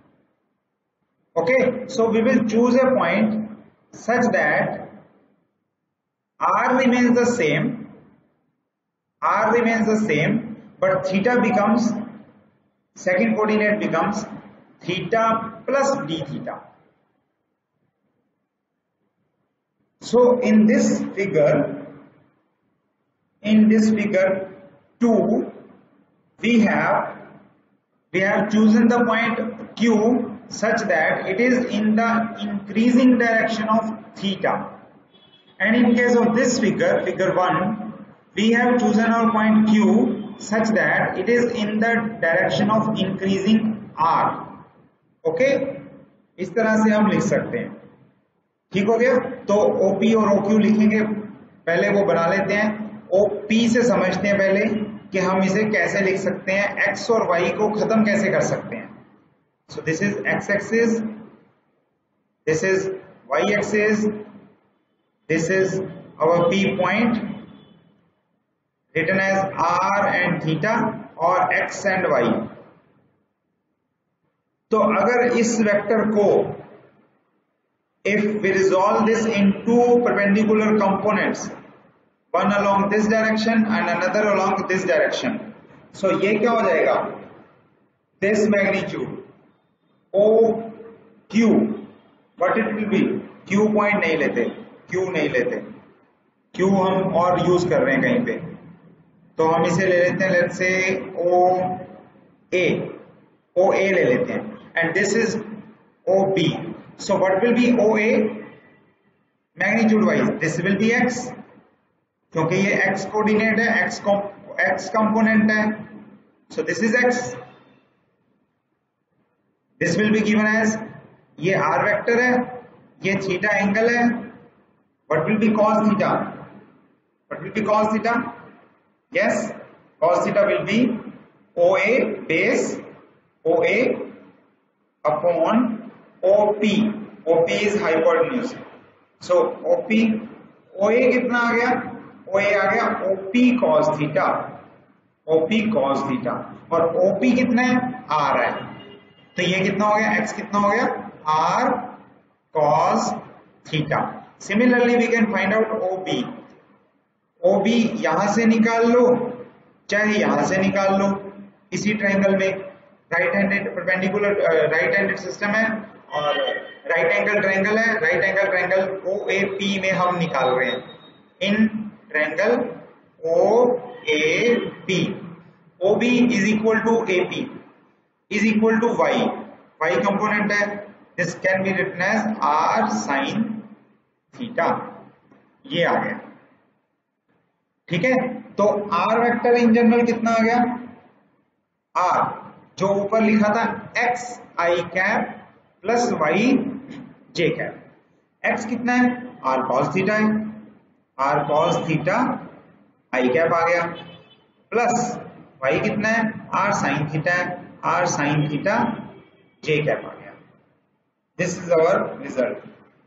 Okay, so we will choose a point such that r remains the same, but theta becomes, second coordinate becomes theta plus d theta. So in this figure 2 we have chosen the point q such that it is in the increasing direction of theta, and in case of this figure 1, we have chosen our point q such that it is in the direction of increasing r. okay, इस तरह से हम लिख सकते हैं। ठीक हो गया, तो OP और OQ लिखेंगे, पहले वो बना लेते हैं, OP से समझते हैं पहले कि हम इसे कैसे लिख सकते हैं, x और y को खत्म कैसे कर सकते हैं। So this is x-axis, this is y-axis, this is our P point written as r and theta और x and y। तो अगर इस वेक्टर को if we resolve this into perpendicular components, one along this direction and another along this direction, so ये क्या हो जाएगा, this magnitude OQ, what it will be, Q point नहीं लेते, Q हम और यूज कर रहे हैं कहीं पे, तो हम इसे ले लेते हैं, लेट्स से OA ले लेते हैं, and this is OB. So what will be OA magnitude wise, this will be x, क्योंकि ये x कोऑर्डिनेट है, x कंपोनेंट है, so this is x. This will be given as, ये r vector है, ये थीटा एंगल है, what will be cos theta, yes, cos theta will be OA base OA upon OP is hypotenuse, so OA कितना आ गया, OA आ गया OP cos theta, और OP कितना है, R है, तो ये कितना हो गया, x कितना हो गया, r cos theta. Similarly we can find out OB यहां से निकाल लो चाहे यहां से निकाल लो, इसी ट्रायंगल में right handed perpendicular right handed system है और राइट एंगल ट्रायंगल है, राइट एंगल ट्रायंगल OAP में हम निकाल रहे हैं, in triangle OAP, OB is equal to AP is equal to y component है, this can be written as r sin theta, ये आ गया। ठीक है, तो r वेक्टर इन जनरल कितना आ गया, r जो ऊपर लिखा था x I cap plus y j cap, x कितना है, r cos थीटा है, r cos theta I cap आ गया, प्लस y कितना है, r sin थीटा है, r sin theta j cap आ गया। This is our result,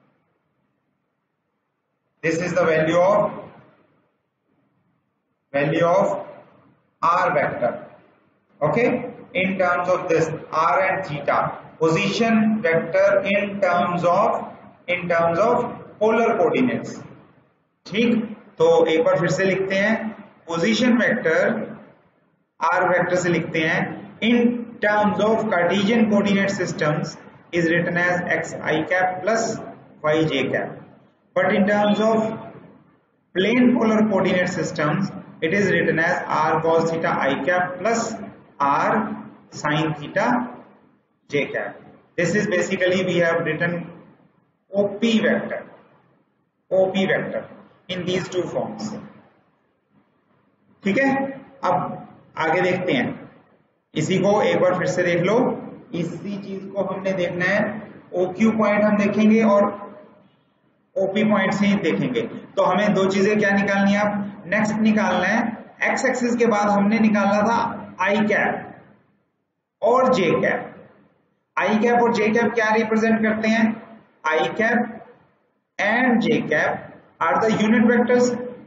this is the value of r vector, okay, in terms of this r and theta, position vector in terms of polar coordinates। ठीक, तो एक बार फिर से लिखते हैं, position vector r vector से लिखते हैं इन terms of Cartesian coordinate systems is written as xi cap plus yj cap. But in terms of plane polar coordinate systems, it is written as r cos theta I cap plus r sin theta j cap. This is basically we have written OP vector in these two forms. ठीक है, अब आगे देखते हैं, इसी को एक बार फिर से देख लो। इसी चीज को हमने देखना है, OQ पॉइंट हम देखेंगे और OP पॉइंट से ही देखेंगे। तो हमें दो चीजें क्या निकालनी है, अब नेक्स्ट निकालना है एक्स एक्सिस के बाद हमने निकालना था आई कैप और जे कैप। आई कैप और जे कैप क्या रिप्रेजेंट करते हैं, I cap and j cap are the unit vectors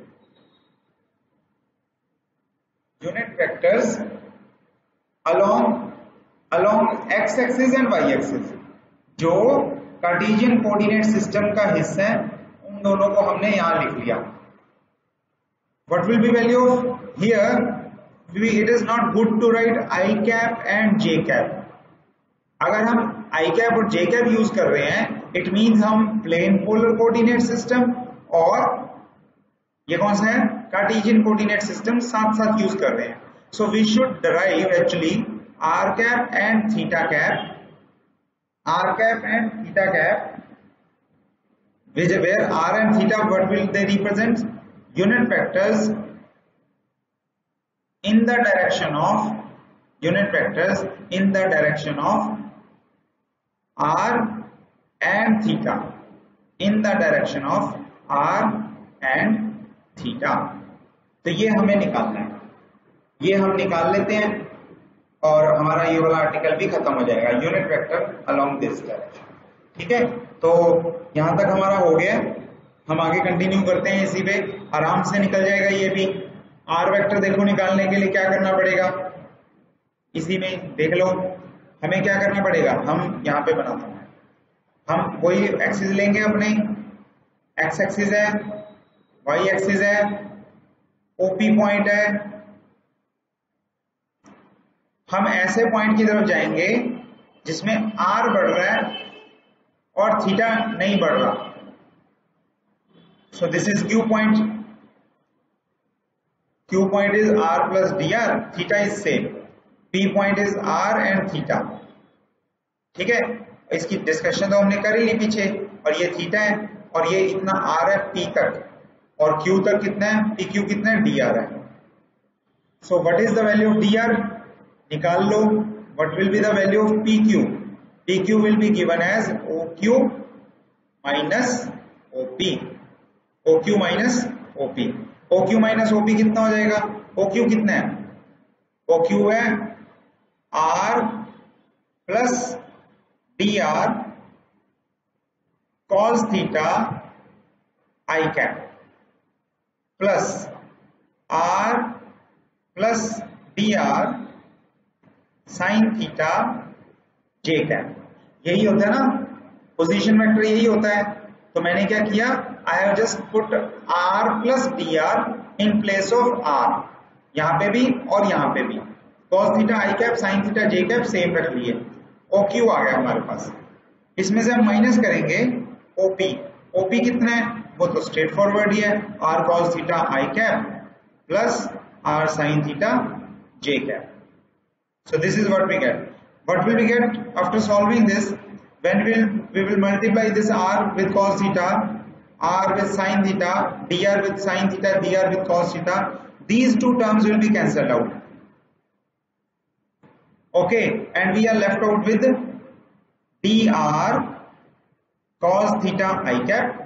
along x axis and y axis, जो कार्टेशियन कोऑर्डिनेट सिस्टम का हिस्सा है, उन दोनों को हमने यहां लिख लिया। What will be value of here? It is not good to write I cap and j cap. अगर हम आई कैप और जे कैप यूज कर रहे हैं, इट मीन्स हम प्लेन पोलर कोऑर्डिनेट सिस्टम और ये कौन सा है, कार्टेशियन कोऑर्डिनेट सिस्टम साथ साथ यूज कर रहे हैं। So we should derive actually r cap and theta cap, where r and theta, what will they represent? Unit vectors in the direction of r and theta, तो ये हमें निकालना है, ये हम निकाल लेते हैं और हमारा ये वाला आर्टिकल भी खत्म हो जाएगा, unit vector along this direction. ठीक है, तो यहां तक हमारा हो गया, हम आगे कंटिन्यू करते हैं, इसी पे आराम से निकल जाएगा ये भी। आर वेक्टर देखो, निकालने के लिए क्या करना पड़ेगा, इसी में देख लो, हमें क्या करना पड़ेगा, हम यहाँ पे बनाते हैं, हम वही एक्सिस लेंगे, अपने एक्स एक्सिस है, वाई एक्सिस है, ओपी पॉइंट है, हम ऐसे पॉइंट की तरफ जाएंगे जिसमें आर बढ़ रहा है और थीटा नहीं बढ़ रहा। So this is Q point is r plus d r, theta is same, P point is r and theta. ठीक है, इसकी डिस्कशन तो हमने कर ही ली पीछे, और ये थीटा है और ये इतना आर है पी तक, और क्यू तक कितना है, पी क्यू कितना है, डी आर है। So what is the value of d r, निकाल लो, what will be the value of P Q, P Q will be given as O Q minus OP, O Q minus OP, O Q minus OP कितना हो जाएगा, O Q कितना है, O Q है r plus d r cos theta I cap plus r plus d r sine theta j cap. यही होता है ना पोजीशन वेक्टर, यही होता है। तो मैंने क्या किया, I have just put r plus d r in place of r, यहां पे भी और यहां पे भी, cos theta I cap sine theta j cap same रख लिए, ओ क्यू आ गया हमारे पास। इसमें से हम माइनस करेंगे ओपी, ओपी कितना है, वो तो स्ट्रेट फॉरवर्ड ही है, r cos theta I cap plus r sine theta j cap. So this is what we get. What will we get after solving this? When we will multiply this r with cos theta, r with sin theta, dr with sin theta, dr with cos theta. These two terms will be cancelled out. Okay, and we are left out with dr cos theta I cap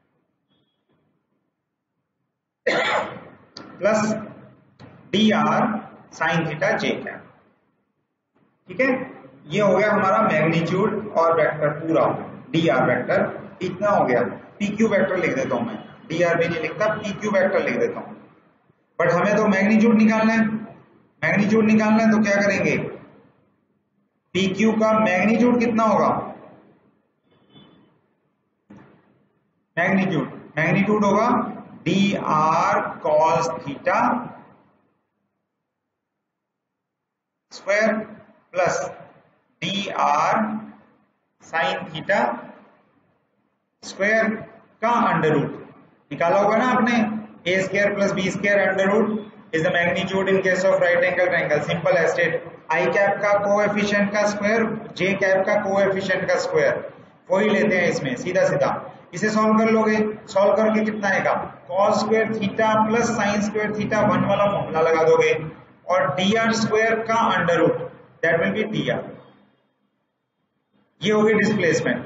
plus dr sin theta j cap. ठीक है, ये हो गया हमारा magnitude और vector पूरा, D R vector इतना हो गया। पी क्यू वेक्टर लिख देता हूं मैं, डी आर भी नहीं लिखता, पी क्यू वेक्टर लिख देता हूं। बट हमें तो मैग्नीट्यूड निकालना है, मैग्नीट्यूड निकालना है तो क्या करेंगे, पी क्यू का मैग्नीट्यूड कितना होगा, मैग्नीट्यूड होगा d r cos theta square plus d r sine theta square का अंडर रूट निकाला होगा ना आपने, A square plus B square under root is the magnitude in case of right angle triangle. Simple estate, I cap का coefficient का square j cap का coefficient का square वही लेते हैं इसमें, सीधा सीधा इसे सॉल्व कर लोगे। सॉल्व करके कितना आएगा, cos square theta plus sine square theta 1 वाला फॉर्मूला लगा दोगे और डी आर स्क्वायर का under root that will be d r. ये हो गई displacement,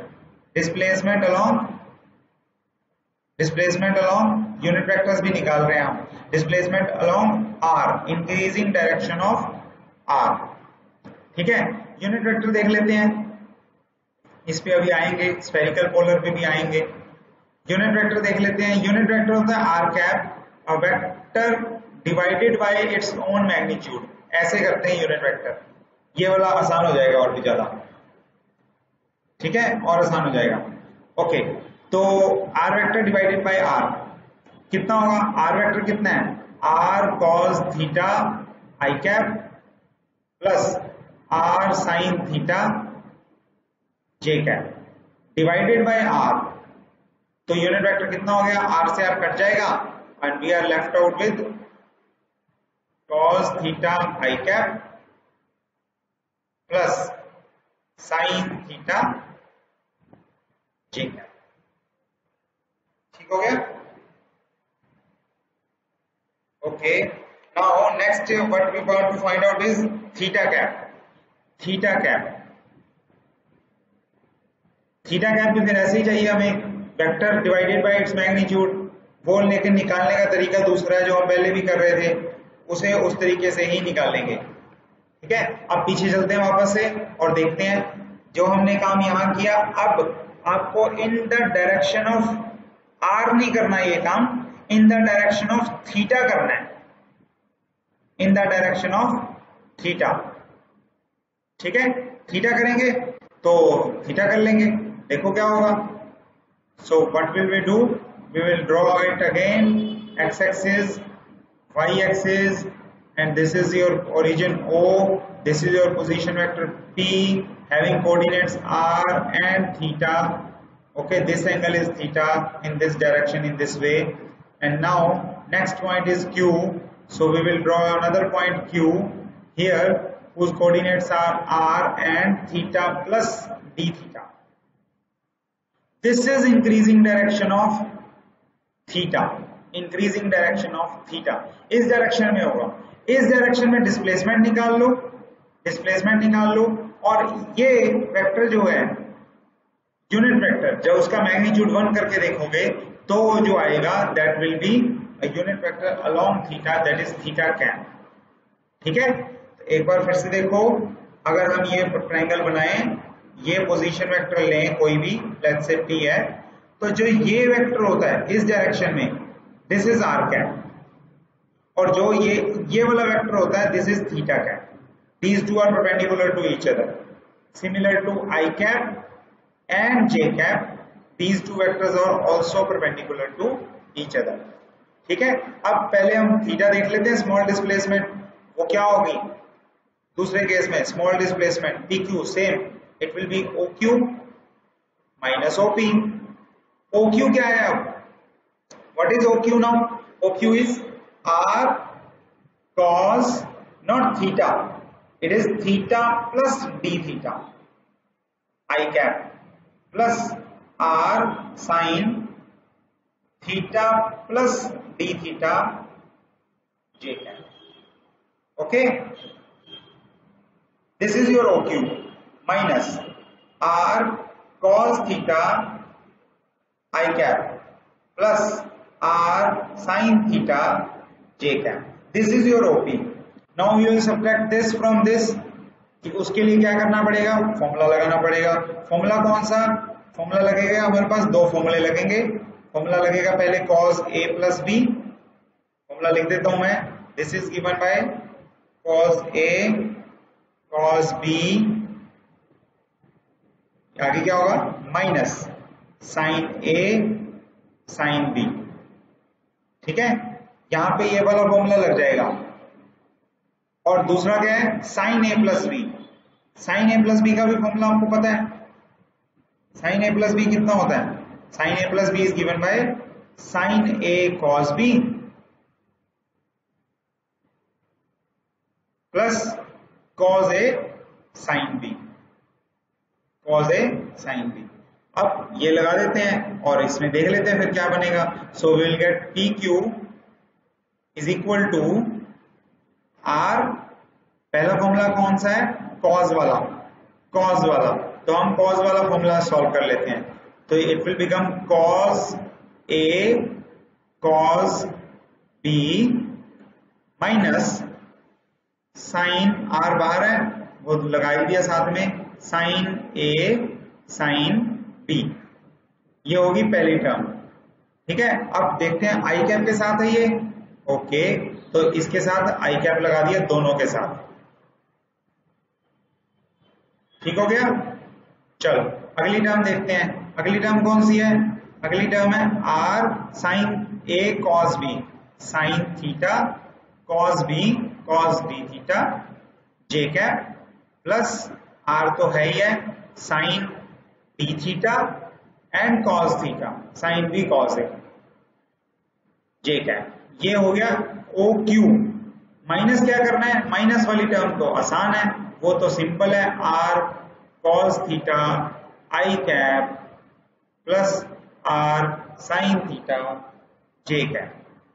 displacement along unit vectors भी निकाल रहे हैं हम, displacement along r increasing direction of r. ठीक है, यूनिट वेक्टर देख लेते हैं, इस पे अभी आएंगे, स्फेरिकल पोलर पे भी आएंगे। यूनिट वेक्टर देख लेते हैं। यूनिट वेक्टर होता है r cap, a vector divided by its own magnitude, ऐसे करते हैं यूनिट वेक्टर। ये वाला आसान हो जाएगा और भी ज्यादा, ठीक है, और आसान हो जाएगा। ओके, तो r vector divided by r कितना होगा, आर वेक्टर कितना है, r cos theta I cap plus r sine theta j cap divided by r. तो यूनिट वेक्टर कितना हो गया, आर से आर कट जाएगा and we are left out with cos theta I cap plus sine theta j cap. ठीक हो गया। Okay, now next what we want to find out is theta cap. Theta cap भी फिर ऐसे ही चाहिए हमें, vector divided by its magnitude, वो लेकिन निकालने का तरीका दूसरा है जो हम पहले भी कर रहे थे, उसे उस तरीके से ही निकालेंगे। ठीक है, अब पीछे चलते हैं वापस से और देखते हैं जो हमने काम यहां किया। अब आपको in the direction of r नहीं करना है, ये काम in the direction of theta करना है, in the direction of theta. ठीक है, थीटा करेंगे तो थीटा कर लेंगे, देखो क्या होगा। So what will we do, we will draw it again, x axis, y axis, and this is your origin O, this is your position vector P having coordinates R and theta. Okay, this angle is theta in this direction, in this way. And now next point is Q, so we will draw another point Q here whose coordinates are R and theta plus d theta. This is increasing direction of theta, increasing direction of theta, इस direction में होगा। इस direction में displacement निकाल लो, और ये vector जो है यूनिट वेक्टर, जब उसका मैग्नीट्यूड 1 करके देखोगे तो जो आएगा that will be a unit vector along theta, that is theta cap. ठीक है, एक बार फिर से देखो, अगर हम ये ट्रायंगल बनाएं, ये पोजीशन वेक्टर लें कोई भी, लेट्स से P है, तो जो ये वेक्टर होता है इस डायरेक्शन में, दिस इज आर कैप, और जो ये वाला वेक्टर होता है this is theta cap. These two are perpendicular to each other, similar to I cap and J cap. These two vectors are also perpendicular to each other. ठीक है, अब पहले हम थीटा देख लेते हैं, स्मॉल डिस्प्लेसमेंट, वो क्या होगी दूसरे केस में, small displacement PQ same, it will be OQ minus OP। OQ क्या है अब, what is OQ now, OQ is R cos not theta, it is theta plus d theta I cap plus R sin theta plus d theta j cap. Okay, this is your OQ minus R cos theta I cap plus R sin theta j cap. This is your OP. Now you will subtract this from this, कि उसके लिए क्या करना पड़ेगा, formula लगाना पड़ेगा। Formula कौन सा, फॉर्मूला लगेगा हमारे पास, दो फॉर्मूले लगेंगे। फॉर्मूला लगेगा पहले cos A plus B, formula लिख देता हूं मैं, this is given by cos A cos B, आगे क्या होगा minus sin A sin B। ठीक है, यहां पे ये वाला फॉर्मूला लग जाएगा, और दूसरा क्या है sin A plus B, sine A plus B का भी फॉर्मूला आपको पता है। साइन ए प्लस बी कितना होता है? Sine A plus B is given by sine A cos B plus cos A sine B, cos A sine B. अब ये लगा देते हैं और इसमें देख लेते हैं फिर क्या बनेगा। So will get P Q is equal to r, पहला फॉर्मूला कौन सा है? कॉस वाला, कॉस वाला। तो हम कॉस वाला फॉर्मूला सॉल्व कर लेते हैं। तो it will become cos A cos B minus sine, r बाहर है वो लगा ही दिया साथ में, साइन ए साइन बी। ये होगी पहली टर्म। ठीक है, अब देखते हैं आई कैप के साथ है ये। ओके, तो इसके साथ आई कैप लगा दिया दोनों के साथ। ठीक हो गया। चलो अगली टर्म देखते हैं। अगली टर्म कौन सी है? अगली टर्म है r sine A cos B, sine theta cos B theta j cap plus r तो है ही है sine d theta and cos theta sine B cos A j cap. ये हो गया ओ क्यू। माइनस क्या करना है? माइनस वाली टर्म तो आसान है, वो तो सिंपल है, r cos theta I cap plus r sine theta j cap.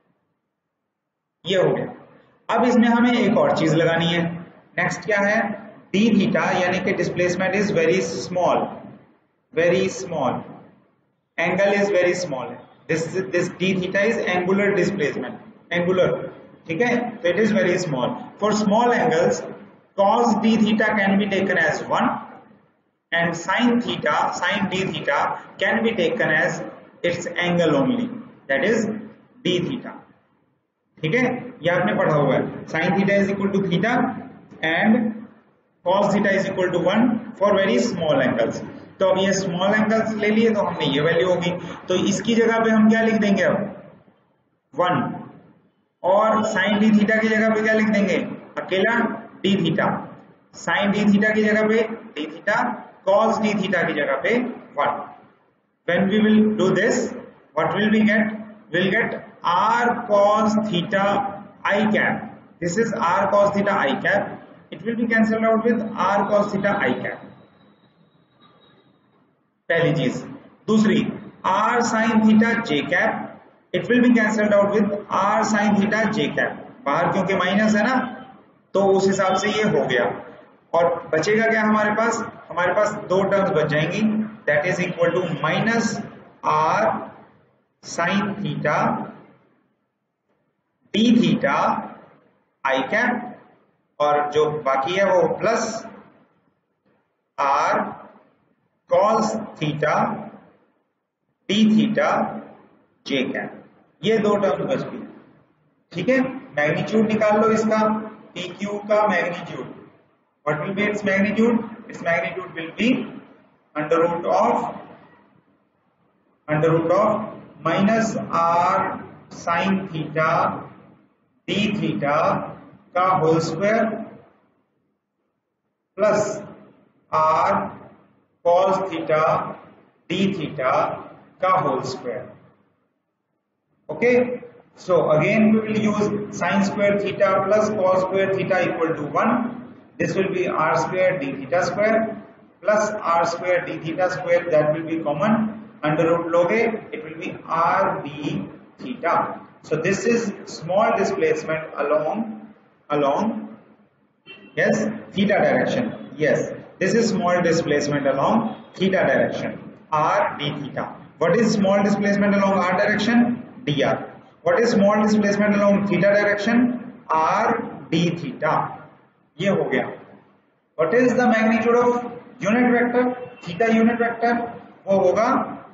ये हो गया। अब इसमें हमें एक और चीज लगानी है। नेक्स्ट क्या है? डी थीटा, यानी कि displacement is very small, very small, angle is very small. This d theta is angular displacement, angular. ठीक है, तो it is very small. For small angles cos d theta can be taken as 1 and sin theta, sin d theta can be taken as its angle only, that is d theta। ठीक है, ये आपने पढ़ा हुआ है। sin theta is equal to theta and cos theta is equal to 1 for very small angles। तो अब ये स्मॉल एंगल्स ले लिए तो हमने ये वैल्यू होगी, तो इसकी जगह पे हम क्या लिख देंगे अब 1, और sin d theta की जगह पे क्या लिख देंगे? अकेला d theta. Sine d theta की जगह पे d theta, cos d theta की जगह पे 1। When we will do this, what will we get? We'll get r cos theta I cap. This is r cos theta I cap. It will be cancelled out with r cos theta I cap. पहली चीज। दूसरी, r sin theta j cap. It will be cancelled out with r sin theta j cap. बाहर क्योंकि minus है ना, तो उस हिसाब से ये हो गया। और बचेगा क्या हमारे पास? हमारे पास दो टर्म्स बच जाएंगी, that is equal to minus r sine theta d theta I cap, और जो बाकी है वो plus r cos theta d theta j cap. ये दो टर्म्स बच गई। ठीक है, मैग्नीट्यूड निकाल लो इसका, PQ का magnitude. What will be its magnitude? Its magnitude will be under root of minus r sin theta d theta का whole square plus r cos theta d theta का whole square. Okay? So again we will use sin square theta plus cos square theta equal to 1. This will be r square d theta square plus r square d theta square, that will be common, under root loge it will be r d theta. So this is small displacement along yes theta direction. Yes, this is small displacement along theta direction, r d theta. What is small displacement along r direction? dr. What is small displacement along theta direction? r d theta. ये हो गया। What is the magnitude of unit vector? theta unit vector वो होगा,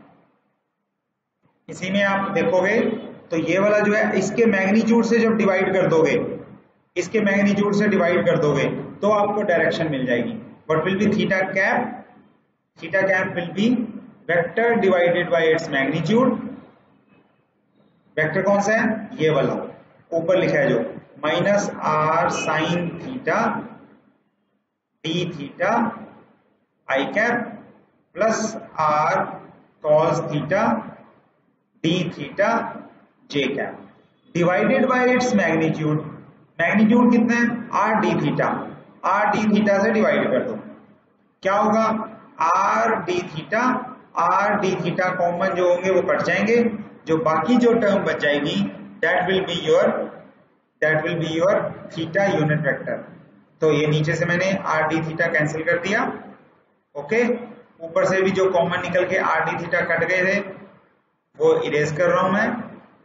इसी में आप देखोगे तो ये वाला जो है इसके मैग्नीट्यूड से जब डिवाइड कर दोगे, इसके मैग्नीट्यूड से डिवाइड कर दोगे तो आपको डायरेक्शन मिल जाएगी। What will be theta cap? Theta cap will be vector divided by its magnitude। Vector कौन सा है? ये वाला ऊपर लिखा है जो minus r sine theta d theta I cap plus r cos theta d theta j cap divided by its magnitude. Magnitude कितना है? r d theta. r d theta से डिवाइड कर दो, क्या होगा? r d theta. r d theta common जो होंगे वो कट जाएंगे, जो बाकी जो टर्म बच जाएगी that will be your theta unit vector. तो ये नीचे से मैंने r d theta कैंसिल कर दिया, ओके। ऊपर से भी जो कॉमन निकल के r d theta कट गए थे वो इरेज कर रहा हूं मैं,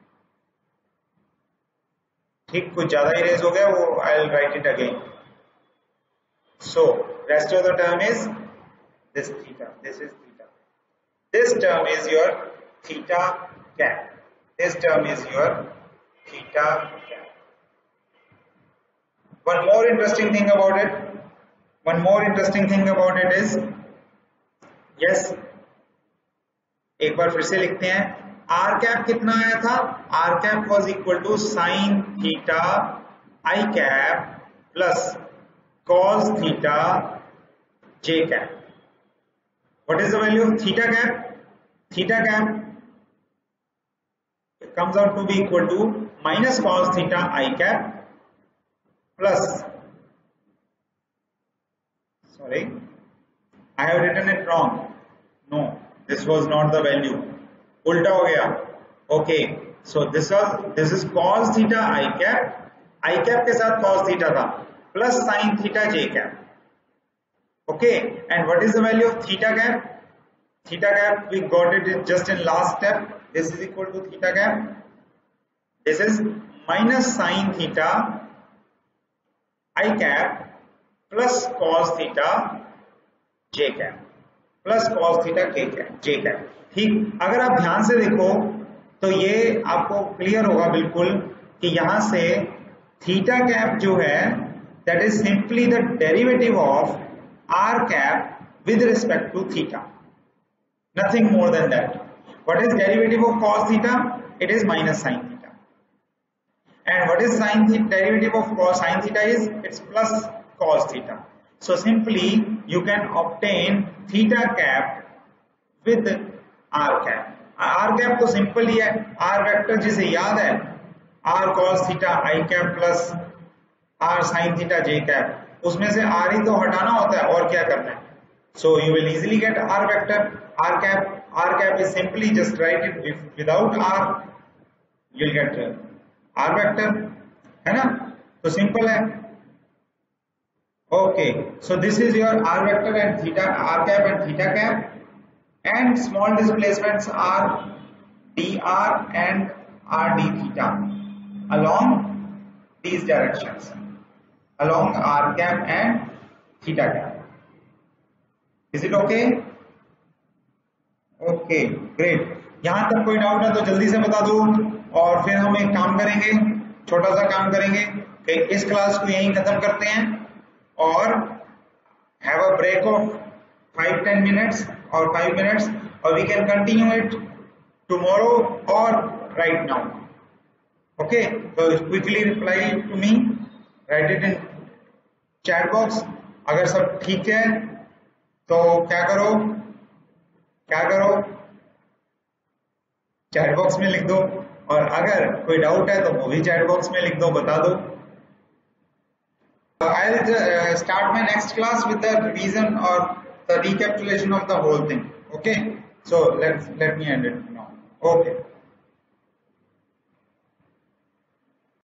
ठीक, कुछ ज्यादा इरेज हो गया, वो I will write it again. So rest of the term is this theta, this is theta, this term is your theta cap, this term is your theta cap. One more interesting thing about it is, yes, एक बार फिर से लिखते हैं, r cap कितना आया था? r cap was equal to sin theta I cap plus cos theta j cap. What is the value of theta cap? Theta cap comes out to be equal to minus cos theta I cap plus, sorry, I have written it wrong. No, this was not the value. उल्टा हो गया. Okay, so this is cos theta I cap, I cap के साथ cos theta था plus sin theta j cap. Okay, and what is the value of theta cap? Theta cap we got it just in last step. This is equal to theta cap, this is minus sin theta I cap plus cos theta j cap plus cos theta j cap. ठीक, अगर आप ध्यान से देखो तो ये आपको clear होगा बिल्कुल कि यहां से थीटा कैप जो है that is simply the derivative of r cap with respect to theta, nothing more than that. What is derivative of cos theta? It is minus sin theta. And what is derivative of cos sin theta? Is it's plus cos theta. So simply you can obtain theta cap with r cap. r cap तो simple ही है, r vector जिसे याद है r cos theta I cap plus r sin theta j cap, उसमें से r ही तो हटाना होता है और क्या करना है. So you will easily get r vector. r cap is simply just write it without r, you will get r vector, है ना. तो सिंपल है. Okay, so this is your r vector and theta, r cap and theta cap. And small displacements are dr and rd theta along these directions, along r cap and theta cap. Is it okay? Okay, great. यहां तक कोई doubt है तो जल्दी से बता दो, और फिर हम एक काम करेंगे, छोटा सा काम करेंगे कि इस क्लास को यहीं खत्म करते हैं और have a break of 5-10 minutes or 5 minutes, or we can continue it tomorrow or right now. Okay, so quickly reply to me, write it in chat box. अगर सब ठीक है तो क्या करो चैट बॉक्स में लिख दो, और अगर कोई डाउट है तो वो भी चैट बॉक्स में लिख दो, बता दो. I'll start my next class with the revision or the recapitulation of the whole thing. Okay, so let me end it now. Okay.